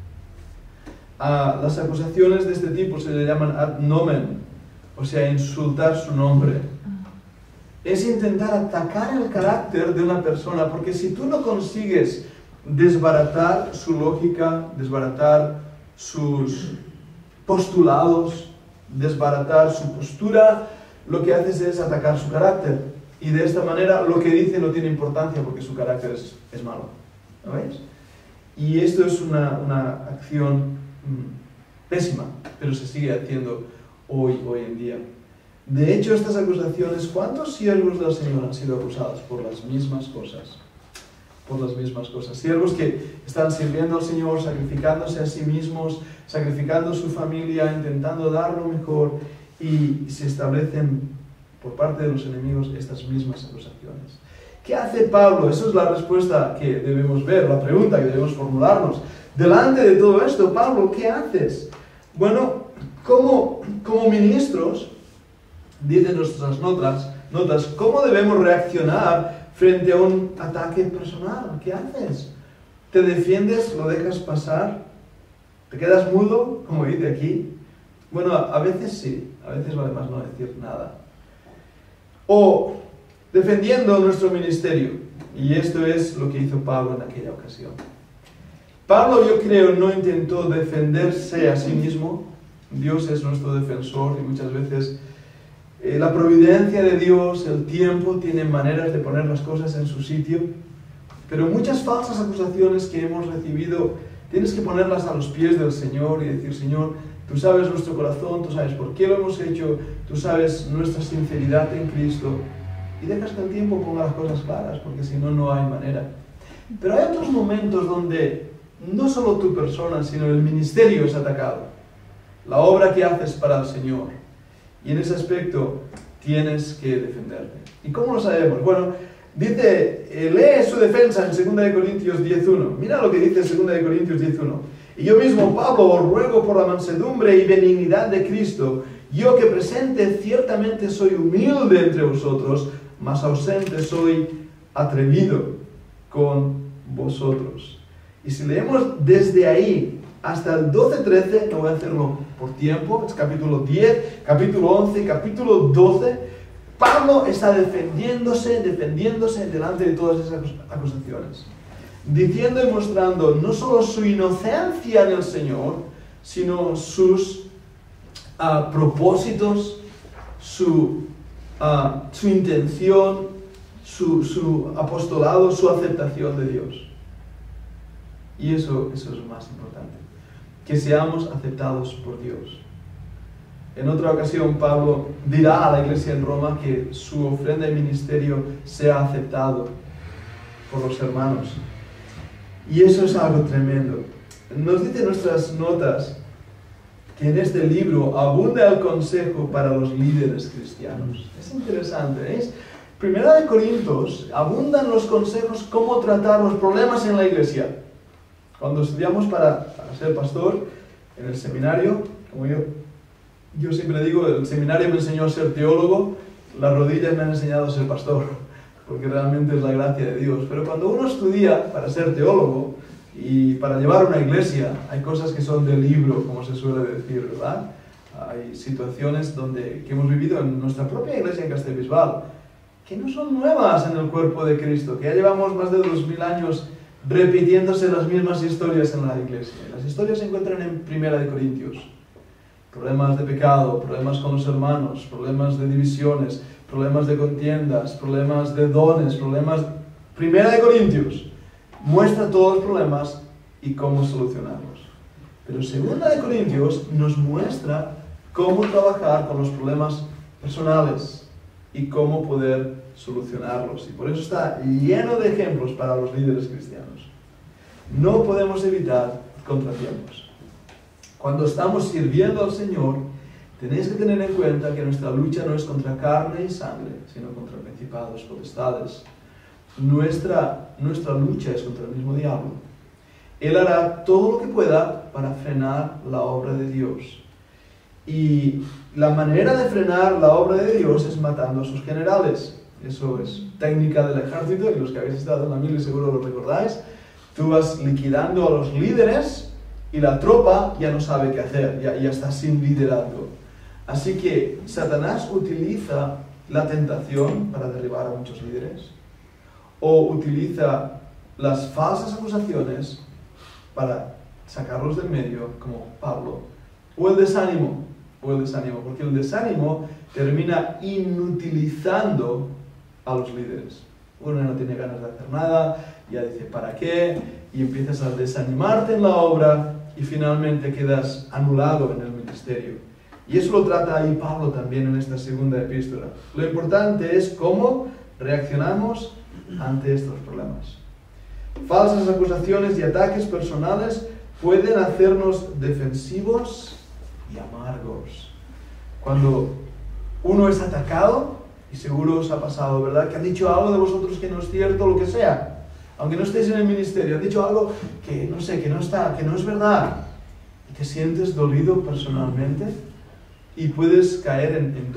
Las acusaciones de este tipo se le llaman ad nomen, o sea, insultar su nombre. Es intentar atacar el carácter de una persona, porque si tú no consigues desbaratar su lógica, desbaratar sus postulados, desbaratar su postura, lo que haces es atacar su carácter. Y de esta manera lo que dice no tiene importancia porque su carácter es malo. ¿Lo veis? Y esto es una acción pésima, pero se sigue haciendo hoy en día. De hecho, estas acusaciones, ¿cuántos siervos del Señor han sido acusados por las mismas cosas? Por las mismas cosas. Siervos que están sirviendo al Señor, sacrificándose a sí mismos, sacrificando su familia, intentando dar lo mejor, y se establecen por parte de los enemigos estas mismas acusaciones. ¿Qué hace Pablo? Esa es la respuesta que debemos ver, la pregunta que debemos formularnos. Delante de todo esto, Pablo, ¿qué haces? Bueno, como ministros, dice en nuestras notas cómo debemos reaccionar frente a un ataque personal. ¿Qué haces? ¿Te defiendes? ¿Lo dejas pasar? ¿Te quedas mudo, como dice aquí? Bueno, a veces sí, a veces vale más no decir nada. O defendiendo nuestro ministerio. Y esto es lo que hizo Pablo en aquella ocasión. Pablo, yo creo, no intentó defenderse a sí mismo. Dios es nuestro defensor y muchas veces la providencia de Dios, el tiempo, tiene maneras de poner las cosas en su sitio. Pero muchas falsas acusaciones que hemos recibido, tienes que ponerlas a los pies del Señor y decir: Señor, tú sabes nuestro corazón, tú sabes por qué lo hemos hecho, tú sabes nuestra sinceridad en Cristo. Y dejas que el tiempo ponga las cosas claras, porque si no, no hay manera. Pero hay otros momentos donde no solo tu persona, sino el ministerio es atacado. La obra que haces para el Señor. Y en ese aspecto tienes que defenderte. ¿Y cómo lo sabemos? Bueno, dice, lee su defensa en 2 Corintios 10.1. Mira lo que dice 2 Corintios 10.1. Y yo mismo, Pablo, os ruego por la mansedumbre y benignidad de Cristo, yo que presente ciertamente soy humilde entre vosotros, mas ausente soy atrevido con vosotros. Y si leemos desde ahí hasta el 12-13, no voy a hacerlo por tiempo, es capítulo 10, capítulo 11, capítulo 12, Pablo está defendiéndose delante de todas esas acusaciones, diciendo y mostrando no solo su inocencia en el Señor, sino sus propósitos, su intención, su apostolado, su aceptación de Dios. Y eso es lo más importante, que seamos aceptados por Dios. En otra ocasión, Pablo dirá a la iglesia en Roma que su ofrenda y ministerio sea aceptado por los hermanos. Y eso es algo tremendo. Nos dice en nuestras notas que en este libro abunda el consejo para los líderes cristianos. Es interesante, ¿veis? Primera de Corintios, abundan los consejos cómo tratar los problemas en la iglesia. Cuando estudiamos para ser pastor en el seminario, como yo siempre digo, el seminario me enseñó a ser teólogo, las rodillas me han enseñado a ser pastor, porque realmente es la gracia de Dios. Pero cuando uno estudia para ser teólogo y para llevar una iglesia, hay cosas que son del libro, como se suele decir, ¿verdad? Hay situaciones que hemos vivido en nuestra propia iglesia en Castellbisbal, que no son nuevas en el cuerpo de Cristo, que ya llevamos más de 2000 años repitiéndose las mismas historias en la iglesia. Las historias se encuentran en 1 Corintios. Problemas de pecado, problemas con los hermanos, problemas de divisiones, problemas de contiendas, problemas de dones, problemas... 1 Corintios muestra todos los problemas y cómo solucionarlos. Pero 2 Corintios nos muestra cómo trabajar con los problemas personales y cómo poder solucionarlos. Y por eso está lleno de ejemplos para los líderes cristianos. No podemos evitar contratiempos. Cuando estamos sirviendo al Señor, tenéis que tener en cuenta que nuestra lucha no es contra carne y sangre, sino contra principados, potestades. Nuestra lucha es contra el mismo diablo. Él hará todo lo que pueda para frenar la obra de Dios. Y la manera de frenar la obra de Dios es matando a sus generales. Eso es técnica del ejército, y los que habéis estado en la mili seguro lo recordáis. Tú vas liquidando a los líderes y la tropa ya no sabe qué hacer, ya está sin liderazgo. Así que Satanás utiliza la tentación para derribar a muchos líderes, o utiliza las falsas acusaciones para sacarlos del medio, como Pablo, o el desánimo, porque el desánimo termina inutilizando a los líderes. Uno no tiene ganas de hacer nada, ya dice ¿para qué? Y empiezas a desanimarte en la obra y finalmente quedas anulado en el ministerio. Y eso lo trata ahí Pablo también en esta segunda epístola. Lo importante es cómo reaccionamos ante estos problemas. Falsas acusaciones y ataques personales pueden hacernos defensivos y amargos. Cuando uno es atacado, y seguro os ha pasado, ¿verdad? Que han dicho algo de vosotros que no es cierto, lo que sea. Aunque no estéis en el ministerio, han dicho algo que no sé, que no es verdad. Y te sientes dolido personalmente y puedes caer en dos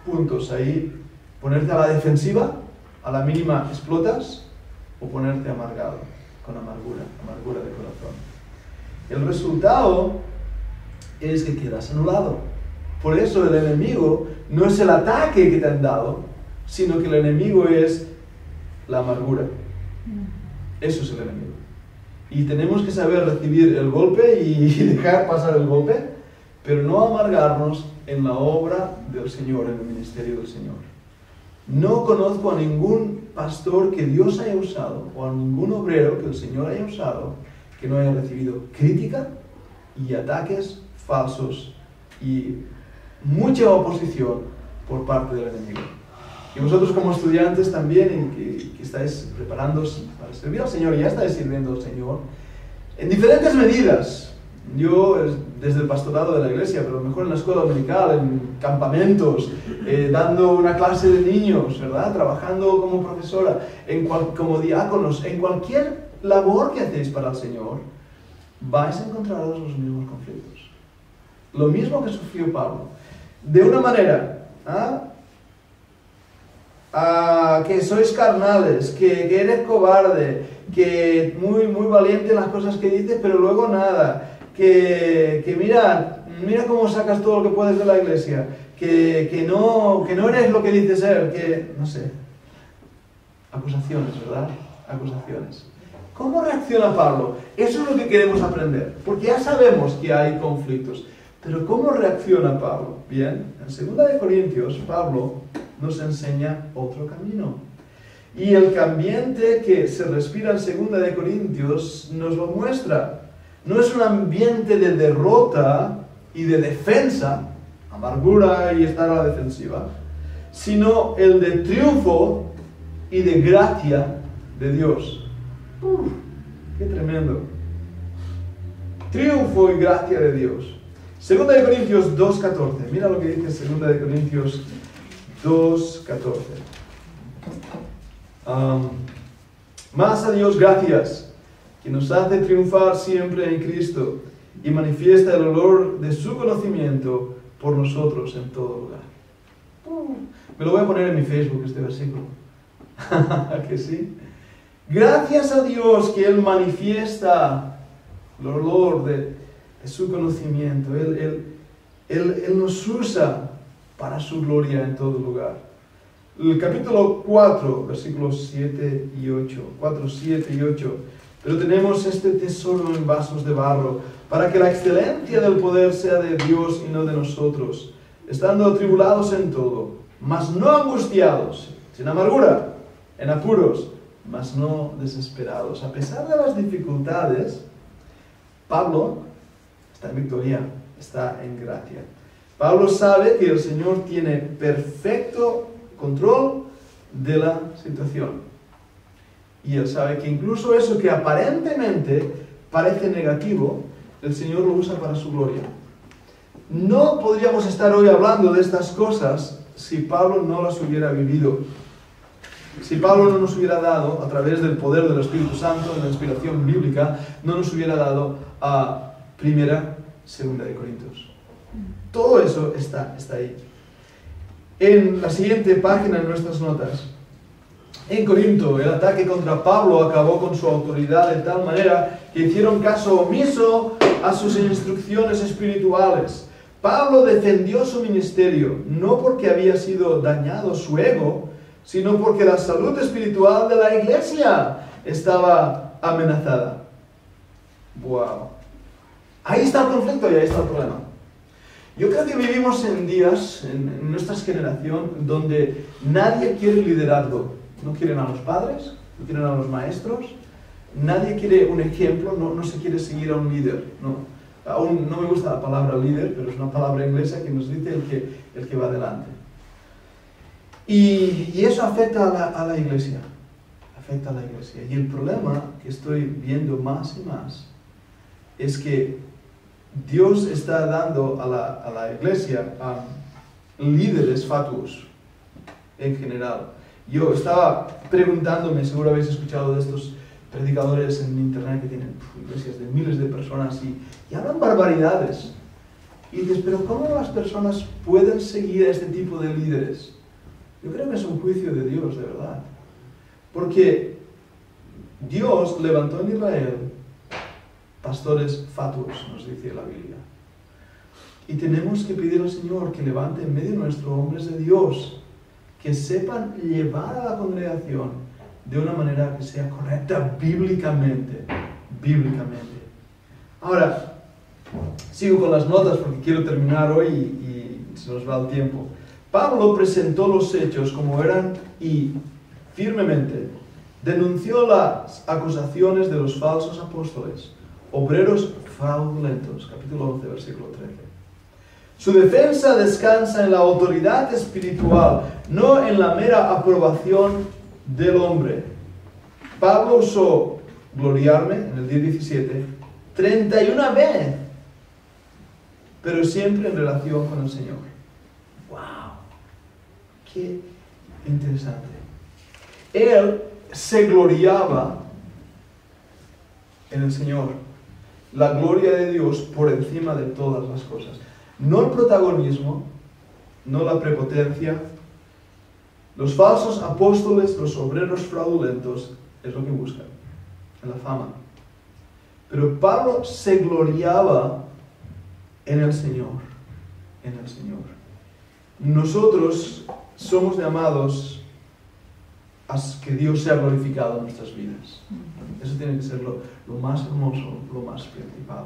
puntos ahí: ponerte a la defensiva, a la mínima explotas, o ponerte amargado, con amargura de corazón. El resultado es que quedas anulado. Por eso el enemigo no es el ataque que te han dado, sino que el enemigo es la amargura. Eso es el enemigo. Y tenemos que saber recibir el golpe y dejar pasar el golpe, pero no amargarnos en la obra del Señor, en el ministerio del Señor. No conozco a ningún pastor que Dios haya usado, o a ningún obrero que el Señor haya usado, que no haya recibido crítica y ataques falsos y mucha oposición por parte del enemigo. Y vosotros como estudiantes también, que estáis preparándoos para servir al Señor, y ya estáis sirviendo al Señor, en diferentes medidas. Yo, desde el pastorado de la iglesia, pero a lo mejor en la escuela dominical, en campamentos, dando una clase de niños, ¿verdad? Trabajando como profesora, como diáconos, en cualquier labor que hacéis para el Señor, vais a encontraros los mismos conflictos. Lo mismo que sufrió Pablo. De una manera, que sois carnales, que eres cobarde, que muy valiente en las cosas que dices, pero luego nada, que mira cómo sacas todo lo que puedes de la iglesia, que no eres lo que dices ser, que no sé. Acusaciones, ¿verdad? Acusaciones. ¿Cómo reacciona Pablo? Eso es lo que queremos aprender, porque ya sabemos que hay conflictos. Pero ¿cómo reacciona Pablo? Bien, en 2 de Corintios, Pablo nos enseña otro camino. Y el ambiente que se respira en 2 de Corintios nos lo muestra. No es un ambiente de derrota y de defensa, amargura y estar a la defensiva, sino el de triunfo y de gracia de Dios. ¡Qué tremendo! Triunfo y gracia de Dios. 2 de Corintios 2:14. Mira lo que dice 2 de Corintios 2:14. Más a Dios gracias, que nos hace triunfar siempre en Cristo y manifiesta el olor de su conocimiento por nosotros en todo lugar. Me lo voy a poner en mi Facebook, este versículo. ¿Que sí? Gracias a Dios que Él manifiesta el olor de su conocimiento. Él nos usa para su gloria en todo lugar. El capítulo 4, versículos 7 y 8. 4, 7 y 8. Pero tenemos este tesoro en vasos de barro, para que la excelencia del poder sea de Dios y no de nosotros, estando atribulados en todo, mas no angustiados, sin amargura, en apuros, mas no desesperados. A pesar de las dificultades, Pablo está en victoria, está en gracia. Pablo sabe que el Señor tiene perfecto control de la situación. Y él sabe que incluso eso que aparentemente parece negativo, el Señor lo usa para su gloria. No podríamos estar hoy hablando de estas cosas si Pablo no las hubiera vivido. Si Pablo no nos hubiera dado, a través del poder del Espíritu Santo, en la inspiración bíblica, no nos hubiera dado a 2 de Corintios. Todo eso está ahí. En la siguiente página, en nuestras notas, en Corinto, el ataque contra Pablo acabó con su autoridad de tal manera que hicieron caso omiso a sus instrucciones espirituales. Pablo defendió su ministerio, no porque había sido dañado su ego, sino porque la salud espiritual de la iglesia estaba amenazada. ¡Wow! Ahí está el conflicto y ahí está el problema. Yo creo que vivimos en días, en nuestra generación, donde nadie quiere liderazgo. No quieren a los padres, no quieren a los maestros, nadie quiere un ejemplo, no se quiere seguir a un líder. Aún no me gusta la palabra líder, pero es una palabra inglesa que nos dice el que va adelante. Y eso afecta a la iglesia. Afecta a la iglesia. Y el problema que estoy viendo más y más es que Dios está dando a la iglesia a líderes fatuos en general. Yo estaba preguntándome, seguro habéis escuchado de estos predicadores en internet que tienen iglesias de miles de personas y hablan barbaridades. Y dices, pero ¿cómo las personas pueden seguir a este tipo de líderes? Yo creo que es un juicio de Dios, de verdad. Porque Dios levantó en Israel pastores fatuos, nos dice la Biblia. Y tenemos que pedir al Señor que levante en medio nuestro hombres de Dios, que sepan llevar a la congregación de una manera que sea correcta bíblicamente. Ahora, sigo con las notas porque quiero terminar hoy y se nos va el tiempo. Pablo presentó los hechos como eran y firmemente denunció las acusaciones de los falsos apóstoles, obreros fraudulentos, capítulo 11, versículo 13. Su defensa descansa en la autoridad espiritual, no en la mera aprobación del hombre. Pablo usó gloriarme, en el 10:17, 31 veces, pero siempre en relación con el Señor. ¡Wow! ¡Qué interesante! Él se gloriaba en el Señor. La gloria de Dios por encima de todas las cosas. No el protagonismo, no la prepotencia. Los falsos apóstoles, los obreros fraudulentos, es lo que buscan, en la fama. Pero Pablo se gloriaba en el Señor, en el Señor. Nosotros somos llamados a que Dios sea glorificado en nuestras vidas. Eso tiene que ser lo más hermoso, lo más principal.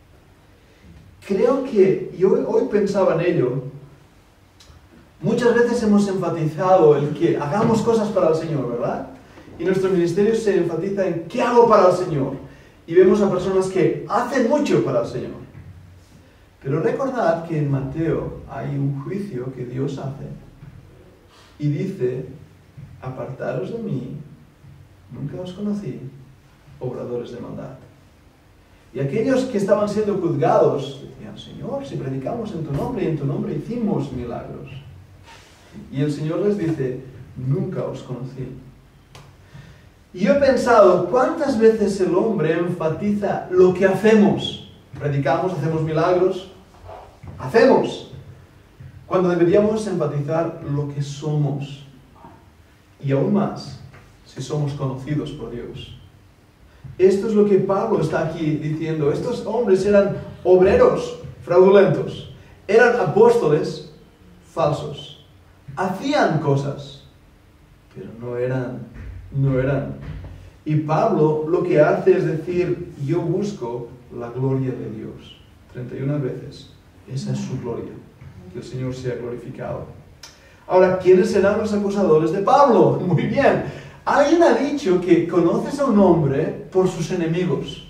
Creo que, yo hoy pensaba en ello, muchas veces hemos enfatizado el que hagamos cosas para el Señor, ¿verdad? Y nuestro ministerio se enfatiza en ¿qué hago para el Señor? Y vemos a personas que hacen mucho para el Señor. Pero recordad que en Mateo hay un juicio que Dios hace y dice: apartaros de mí, nunca os conocí, obradores de maldad. Y aquellos que estaban siendo juzgados decían: Señor, si predicamos en tu nombre y en tu nombre hicimos milagros. Y el Señor les dice: nunca os conocí. Y yo he pensado, ¿cuántas veces el hombre enfatiza lo que hacemos? Predicamos, hacemos milagros, hacemos, cuando deberíamos enfatizar lo que somos. Y aún más, si somos conocidos por Dios. Esto es lo que Pablo está aquí diciendo. Estos hombres eran obreros fraudulentos, eran apóstoles falsos, hacían cosas, pero no eran. Y Pablo lo que hace es decir: yo busco la gloria de Dios. 31 veces. Esa es su gloria. Que el Señor sea glorificado. Ahora, ¿quiénes serán los acusadores de Pablo? Muy bien. Alguien ha dicho que conoces a un hombre por sus enemigos.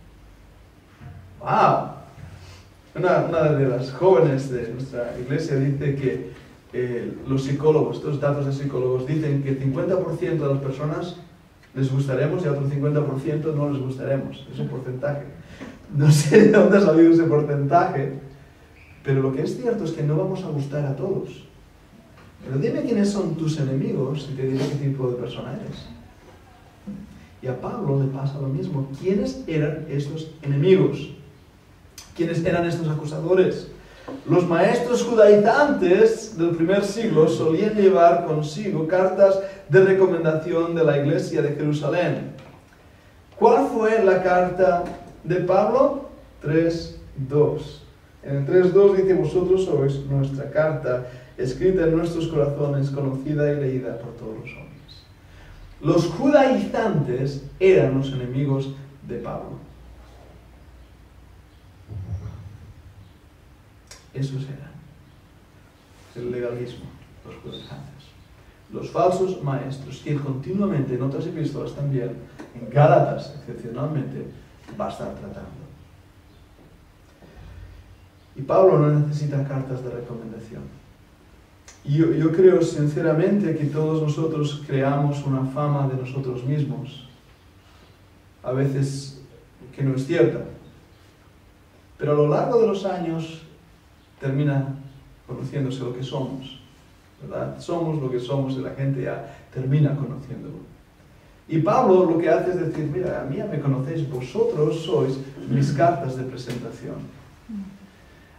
¡Wow! Una de las jóvenes de nuestra iglesia dice que los psicólogos, estos datos de psicólogos, dicen que el 50% de las personas les gustaremos y a otro 50% no les gustaremos. Es un porcentaje. No sé de dónde ha salido ese porcentaje, pero lo que es cierto es que no vamos a gustar a todos. Pero dime quiénes son tus enemigos y te diré qué tipo de persona eres. Y a Pablo le pasa lo mismo. ¿Quiénes eran estos enemigos? ¿Quiénes eran estos acusadores? Los maestros judaizantes del primer siglo solían llevar consigo cartas de recomendación de la iglesia de Jerusalén. ¿Cuál fue la carta de Pablo? 3:2. En el 3:2 dice: vosotros sois nuestra carta, escrita en nuestros corazones, conocida y leída por todos los hombres. Los judaizantes eran los enemigos de Pablo. Esos eran el legalismo, los judaizantes. Los falsos maestros, que continuamente en otras epístolas también, en Gálatas excepcionalmente, va a estar tratando. Y Pablo no necesita cartas de recomendación. Y yo creo sinceramente que todos nosotros creamos una fama de nosotros mismos, a veces que no es cierta, pero a lo largo de los años termina conociéndose lo que somos, ¿verdad? Somos lo que somos y la gente ya termina conociéndolo. Y Pablo lo que hace es decir: mira, a mí ya me conocéis, vosotros sois mis cartas de presentación.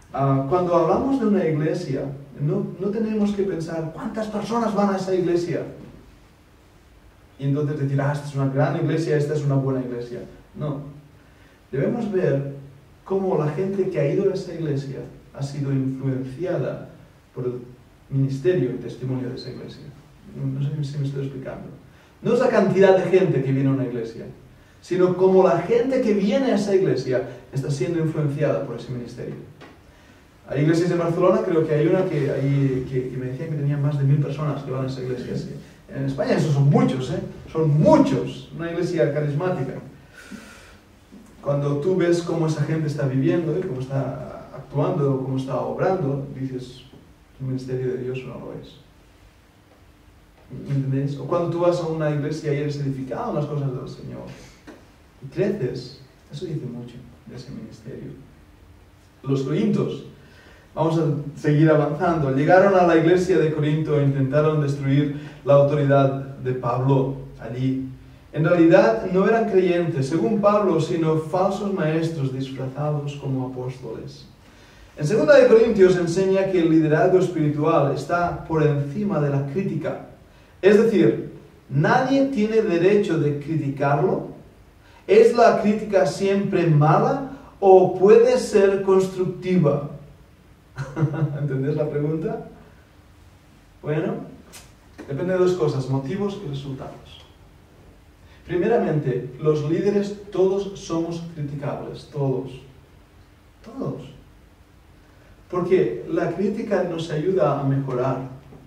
Cuando hablamos de una iglesia, no tenemos que pensar cuántas personas van a esa iglesia. Y entonces decir, esta es una gran iglesia, esta es una buena iglesia. No. Debemos ver cómo la gente que ha ido a esa iglesia ha sido influenciada por el ministerio y testimonio de esa iglesia. No sé si me estoy explicando. No es la cantidad de gente que viene a una iglesia, sino cómo la gente que viene a esa iglesia está siendo influenciada por ese ministerio. Hay iglesias en Barcelona, creo que hay una que me decían que tenían más de 1000 personas que van a esa iglesia. Sí. En España esos son muchos, son muchos, una iglesia carismática. Cuando tú ves cómo esa gente está viviendo, cómo está actuando, cómo está obrando, dices, ¿el ministerio de Dios o no lo es? ¿Me entendéis? O cuando tú vas a una iglesia y eres edificado en las cosas del Señor y creces, eso dice mucho de ese ministerio. Los corintios, vamos a seguir avanzando, llegaron a la iglesia de Corinto e intentaron destruir la autoridad de Pablo allí. En realidad no eran creyentes, según Pablo, sino falsos maestros disfrazados como apóstoles. En 2 de Corintios enseña que el liderazgo espiritual está por encima de la crítica. Es decir, nadie tiene derecho de criticarlo. ¿Es la crítica siempre mala o puede ser constructiva? ¿Entendés la pregunta? Bueno, depende de dos cosas, motivos y resultados. Primeramente, los líderes todos somos criticables, todos. Todos. Porque la crítica nos ayuda a mejorar.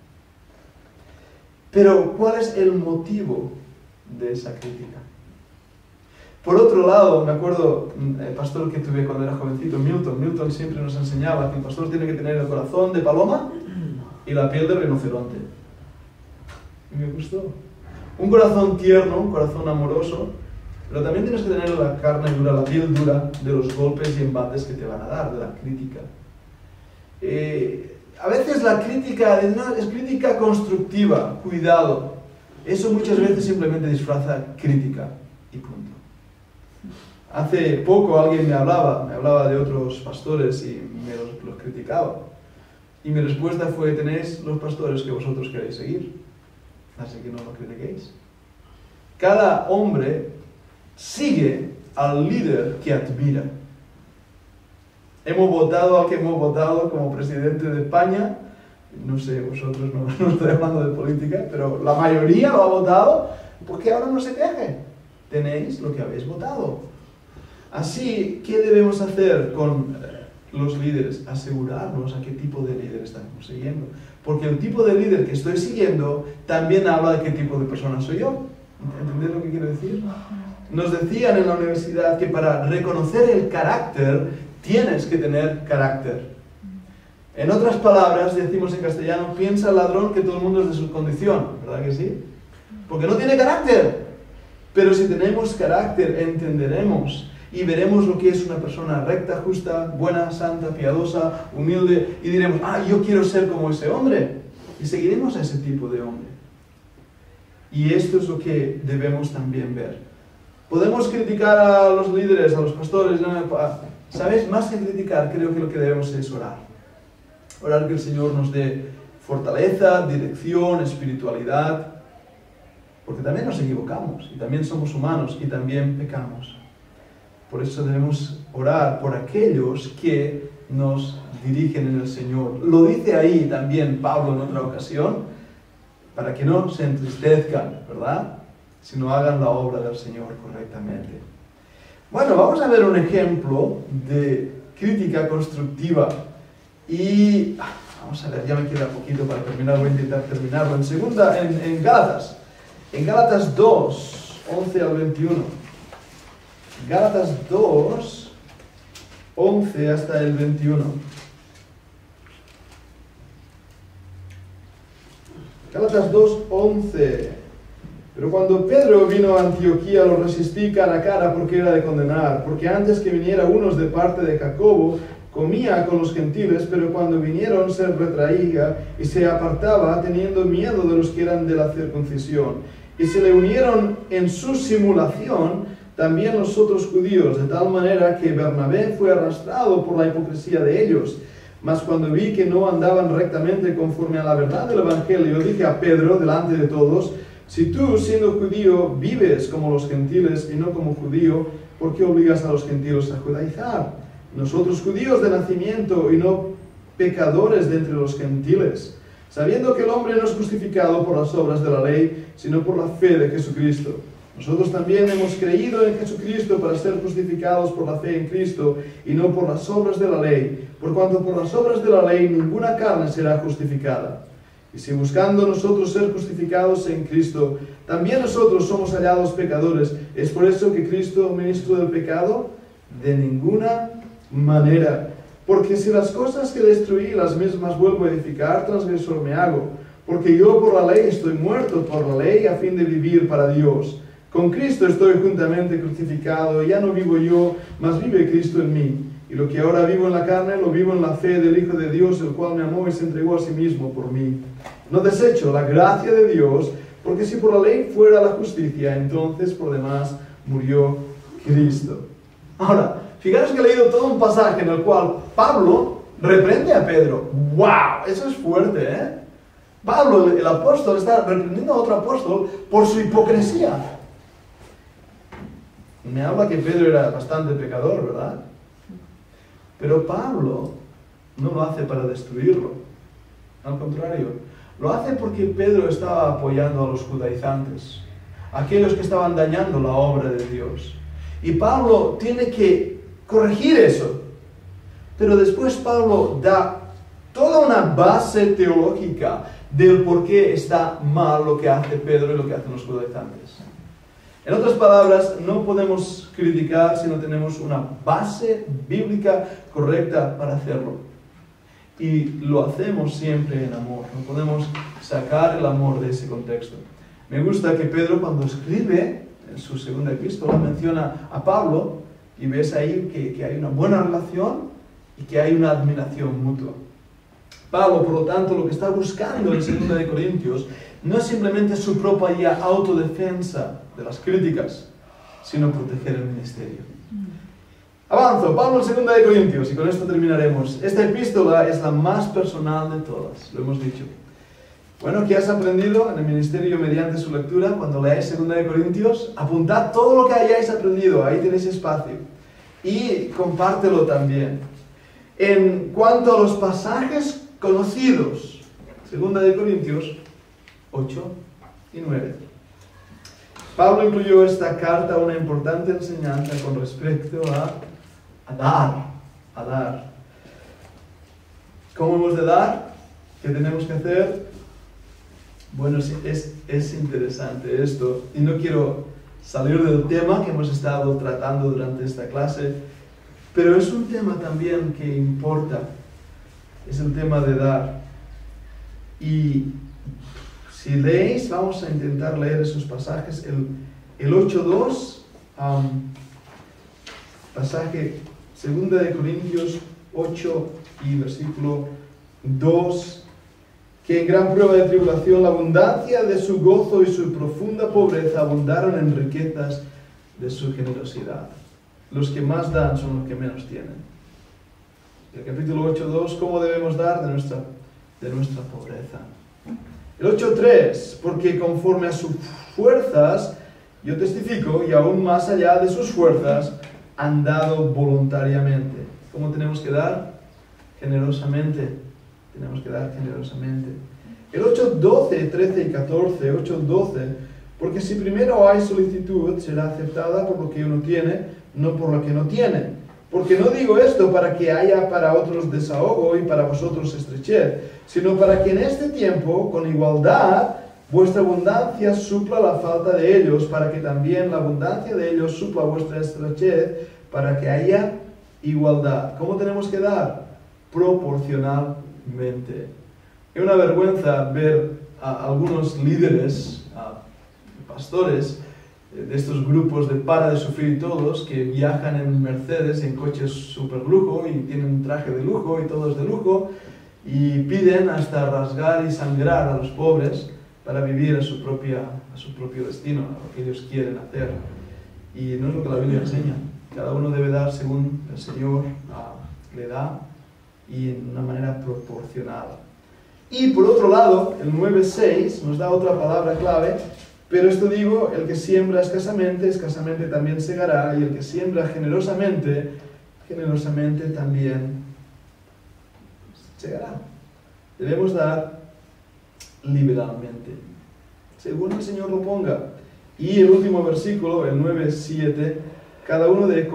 Pero, ¿cuál es el motivo de esa crítica? Por otro lado, me acuerdo, el pastor que tuve cuando era jovencito, Milton siempre nos enseñaba que el pastor tiene que tener el corazón de paloma y la piel de rinoceronte. Y me gustó. Un corazón tierno, un corazón amoroso, pero también tienes que tener la carne dura, la piel dura de los golpes y embates que te van a dar, de la crítica. A veces la crítica es crítica constructiva, cuidado. Eso muchas veces simplemente disfraza crítica y punto. Hace poco alguien me hablaba de otros pastores y me los criticaba. Y mi respuesta fue, tenéis los pastores que vosotros queréis seguir, así que no lo critiquéis. Cada hombre sigue al líder que admira. Hemos votado al que hemos votado como presidente de España. No sé, vosotros no estoy hablando de política, pero la mayoría lo ha votado, porque ahora no se queje. Tenéis lo que habéis votado. Así, ¿qué debemos hacer con los líderes? Asegurarnos a qué tipo de líder estamos siguiendo. Porque el tipo de líder que estoy siguiendo también habla de qué tipo de persona soy yo. ¿Entendés lo que quiero decir? Nos decían en la universidad que para reconocer el carácter tienes que tener carácter. En otras palabras, decimos en castellano, piensa el ladrón que todo el mundo es de su condición, ¿verdad que sí? Porque no tiene carácter. Pero si tenemos carácter, entenderemos y veremos lo que es una persona recta, justa, buena, santa, piadosa, humilde, y diremos, yo quiero ser como ese hombre. Y seguiremos a ese tipo de hombre. Y esto es lo que debemos también ver. Podemos criticar a los líderes, a los pastores, ¿sabes? Más que criticar, creo que lo que debemos es orar. Orar que el Señor nos dé fortaleza, dirección, espiritualidad, porque también nos equivocamos, y también somos humanos, y también pecamos. Por eso debemos orar por aquellos que nos dirigen en el Señor. Lo dice ahí también Pablo en otra ocasión, para que no se entristezcan, ¿verdad? Sino hagan la obra del Señor correctamente. Bueno, vamos a ver un ejemplo de crítica constructiva. Y vamos a ver, ya me queda poquito para terminar, voy a intentar terminarlo. En Gálatas. En Gálatas 2, 11 al 21. Gálatas 2, 11 hasta el 21. Gálatas 2, 11. Pero cuando Pedro vino a Antioquía lo resistí cara a cara porque era de condenar, porque antes que viniera unos de parte de Jacobo, comía con los gentiles, pero cuando vinieron se retraía y se apartaba teniendo miedo de los que eran de la circuncisión. Y se le unieron en su simulación también los otros judíos, de tal manera que Bernabé fue arrastrado por la hipocresía de ellos. Mas cuando vi que no andaban rectamente conforme a la verdad del Evangelio, dije a Pedro, delante de todos: si tú, siendo judío, vives como los gentiles y no como judío, ¿por qué obligas a los gentiles a judaizar? Nosotros judíos de nacimiento y no pecadores de entre los gentiles, sabiendo que el hombre no es justificado por las obras de la ley, sino por la fe de Jesucristo. Nosotros también hemos creído en Jesucristo para ser justificados por la fe en Cristo y no por las obras de la ley, por cuanto por las obras de la ley ninguna carne será justificada. Y si buscando nosotros ser justificados en Cristo, también nosotros somos hallados pecadores, ¿es por eso que Cristo ministro del pecado? De ninguna manera. Porque si las cosas que destruí las mismas vuelvo a edificar, transgresor me hago. Porque yo por la ley estoy muerto por la ley a fin de vivir para Dios. Con Cristo estoy juntamente crucificado, ya no vivo yo, mas vive Cristo en mí. Y lo que ahora vivo en la carne, lo vivo en la fe del Hijo de Dios, el cual me amó y se entregó a sí mismo por mí. No desecho la gracia de Dios, porque si por la ley fuera la justicia, entonces por demás murió Cristo. Ahora, fijaros que he leído todo un pasaje en el cual Pablo reprende a Pedro. ¡Wow! Eso es fuerte, ¿eh? Pablo, el apóstol, está reprendiendo a otro apóstol por su hipocresía. Me habla que Pedro era bastante pecador, ¿verdad? Pero Pablo no lo hace para destruirlo. Al contrario, lo hace porque Pedro estaba apoyando a los judaizantes, aquellos que estaban dañando la obra de Dios. Y Pablo tiene que corregir eso. Pero después Pablo da toda una base teológica del por qué está mal lo que hace Pedro y lo que hacen los judaizantes. En otras palabras, no podemos criticar si no tenemos una base bíblica correcta para hacerlo. Y lo hacemos siempre en amor. No podemos sacar el amor de ese contexto. Me gusta que Pedro, cuando escribe en su segunda epístola, menciona a Pablo y ves ahí que hay una buena relación y que hay una admiración mutua. Pablo, por lo tanto, lo que está buscando en 2 de Corintios no es simplemente su propia autodefensa de las críticas, sino proteger el ministerio. Avanzo, Pablo en 2 de Corintios, y con esto terminaremos. Esta epístola es la más personal de todas, lo hemos dicho. Bueno, ¿qué has aprendido en el ministerio mediante su lectura? Cuando leáis 2 de Corintios, apuntad todo lo que hayáis aprendido, ahí tenéis espacio. Y compártelo también. En cuanto a los pasajes conocidos, 2 de Corintios 8 y 9. Pablo incluyó esta carta una importante enseñanza con respecto a dar. ¿Cómo hemos de dar? ¿Qué tenemos que hacer? Bueno, es interesante esto, y no quiero salir del tema que hemos estado tratando durante esta clase, pero es un tema también que importa, es el tema de dar. Y si leéis, vamos a intentar leer esos pasajes, el 8.2, pasaje 2 de Corintios 8 y versículo 2, que en gran prueba de tribulación la abundancia de su gozo y su profunda pobreza abundaron en riquezas de su generosidad. Los que más dan son los que menos tienen. El capítulo 8.2, ¿cómo debemos dar de nuestra pobreza? El 8.3, porque conforme a sus fuerzas, yo testifico, y aún más allá de sus fuerzas, han dado voluntariamente. ¿Cómo tenemos que dar? Generosamente. Tenemos que dar generosamente. El 8.12, 13 y 14, 8.12, porque si primero hay solicitud, será aceptada por lo que uno tiene, no por lo que no tiene. Porque no digo esto para que haya para otros desahogo y para vosotros estrechez, sino para que en este tiempo, con igualdad, vuestra abundancia supla la falta de ellos, para que también la abundancia de ellos supla vuestra estrechez, para que haya igualdad. ¿Cómo tenemos que dar? Proporcionalmente. Es una vergüenza ver a algunos líderes, a pastores, de estos grupos de Para de Sufrir Todos, que viajan en Mercedes, en coches super lujo, y tienen un traje de lujo y todo es de lujo, y piden hasta rasgar y sangrar a los pobres para vivir a su propio destino, a lo que ellos quieren hacer. Y no es lo que la Biblia enseña. Cada uno debe dar según el Señor le da. y en una manera proporcional. Y por otro lado, el 9:6 nos da otra palabra clave, pero esto digo, el que siembra escasamente, escasamente también segará, y el que siembra generosamente, generosamente también segará. Debemos dar liberalmente, según el Señor lo ponga. Y el último versículo, el 9:7, cada uno dé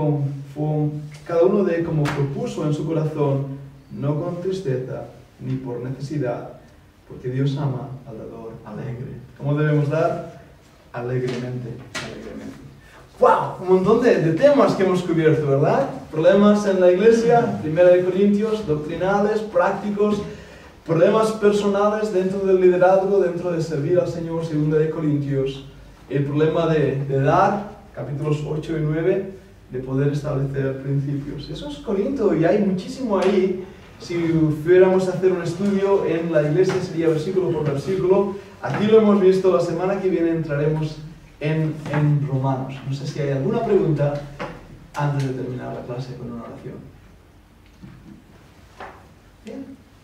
como propuso en su corazón, no con tristeza ni por necesidad, porque Dios ama al dador alegre. ¿Cómo debemos dar? Alegremente, alegremente. ¡Wow! Un montón de temas que hemos cubierto, ¿verdad? Problemas en la iglesia, 1 Corintios, doctrinales, prácticos, problemas personales dentro del liderazgo, dentro de servir al Señor, 2 Corintios, el problema de dar, capítulos 8 y 9, de poder establecer principios. Eso es Corinto y hay muchísimo ahí. Si fuéramos a hacer un estudio en la iglesia sería versículo por versículo. Aquí lo hemos visto, la semana que viene entraremos en Romanos. No sé si hay alguna pregunta antes de terminar la clase con una oración. ¿Bien?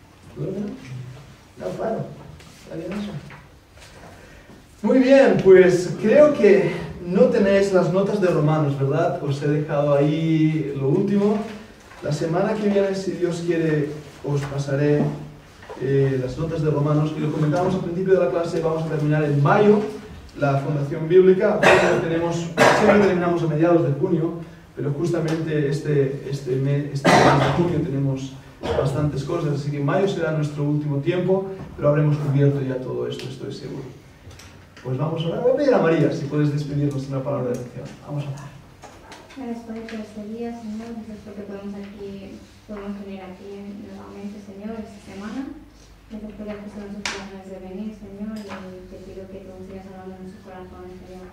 No, claro. ¿Está bien eso? Muy bien, pues creo que no tenéis las notas de Romanos, ¿verdad? Os he dejado ahí lo último. La semana que viene, si Dios quiere, os pasaré las notas de Romanos. Y lo comentábamos al principio de la clase, vamos a terminar en mayo la Fundación Bíblica. Siempre terminamos a mediados de junio, pero justamente este mes de junio tenemos bastantes cosas, así que mayo será nuestro último tiempo, pero habremos cubierto ya todo esto, estoy seguro. Pues vamos a orar. Voy a pedir a María si puedes despedirnos de una palabra de oración. Vamos a orar. Gracias por este día, Señor. Gracias porque podemos venir aquí nuevamente, Señor, esta semana. Gracias por que son nuestros planes de venir, Señor, y te pido que tú sigas hablando en nuestros corazones, Señor.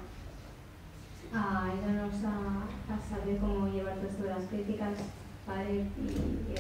Ayúdanos a saber cómo llevar todo esto de las críticas, Padre, y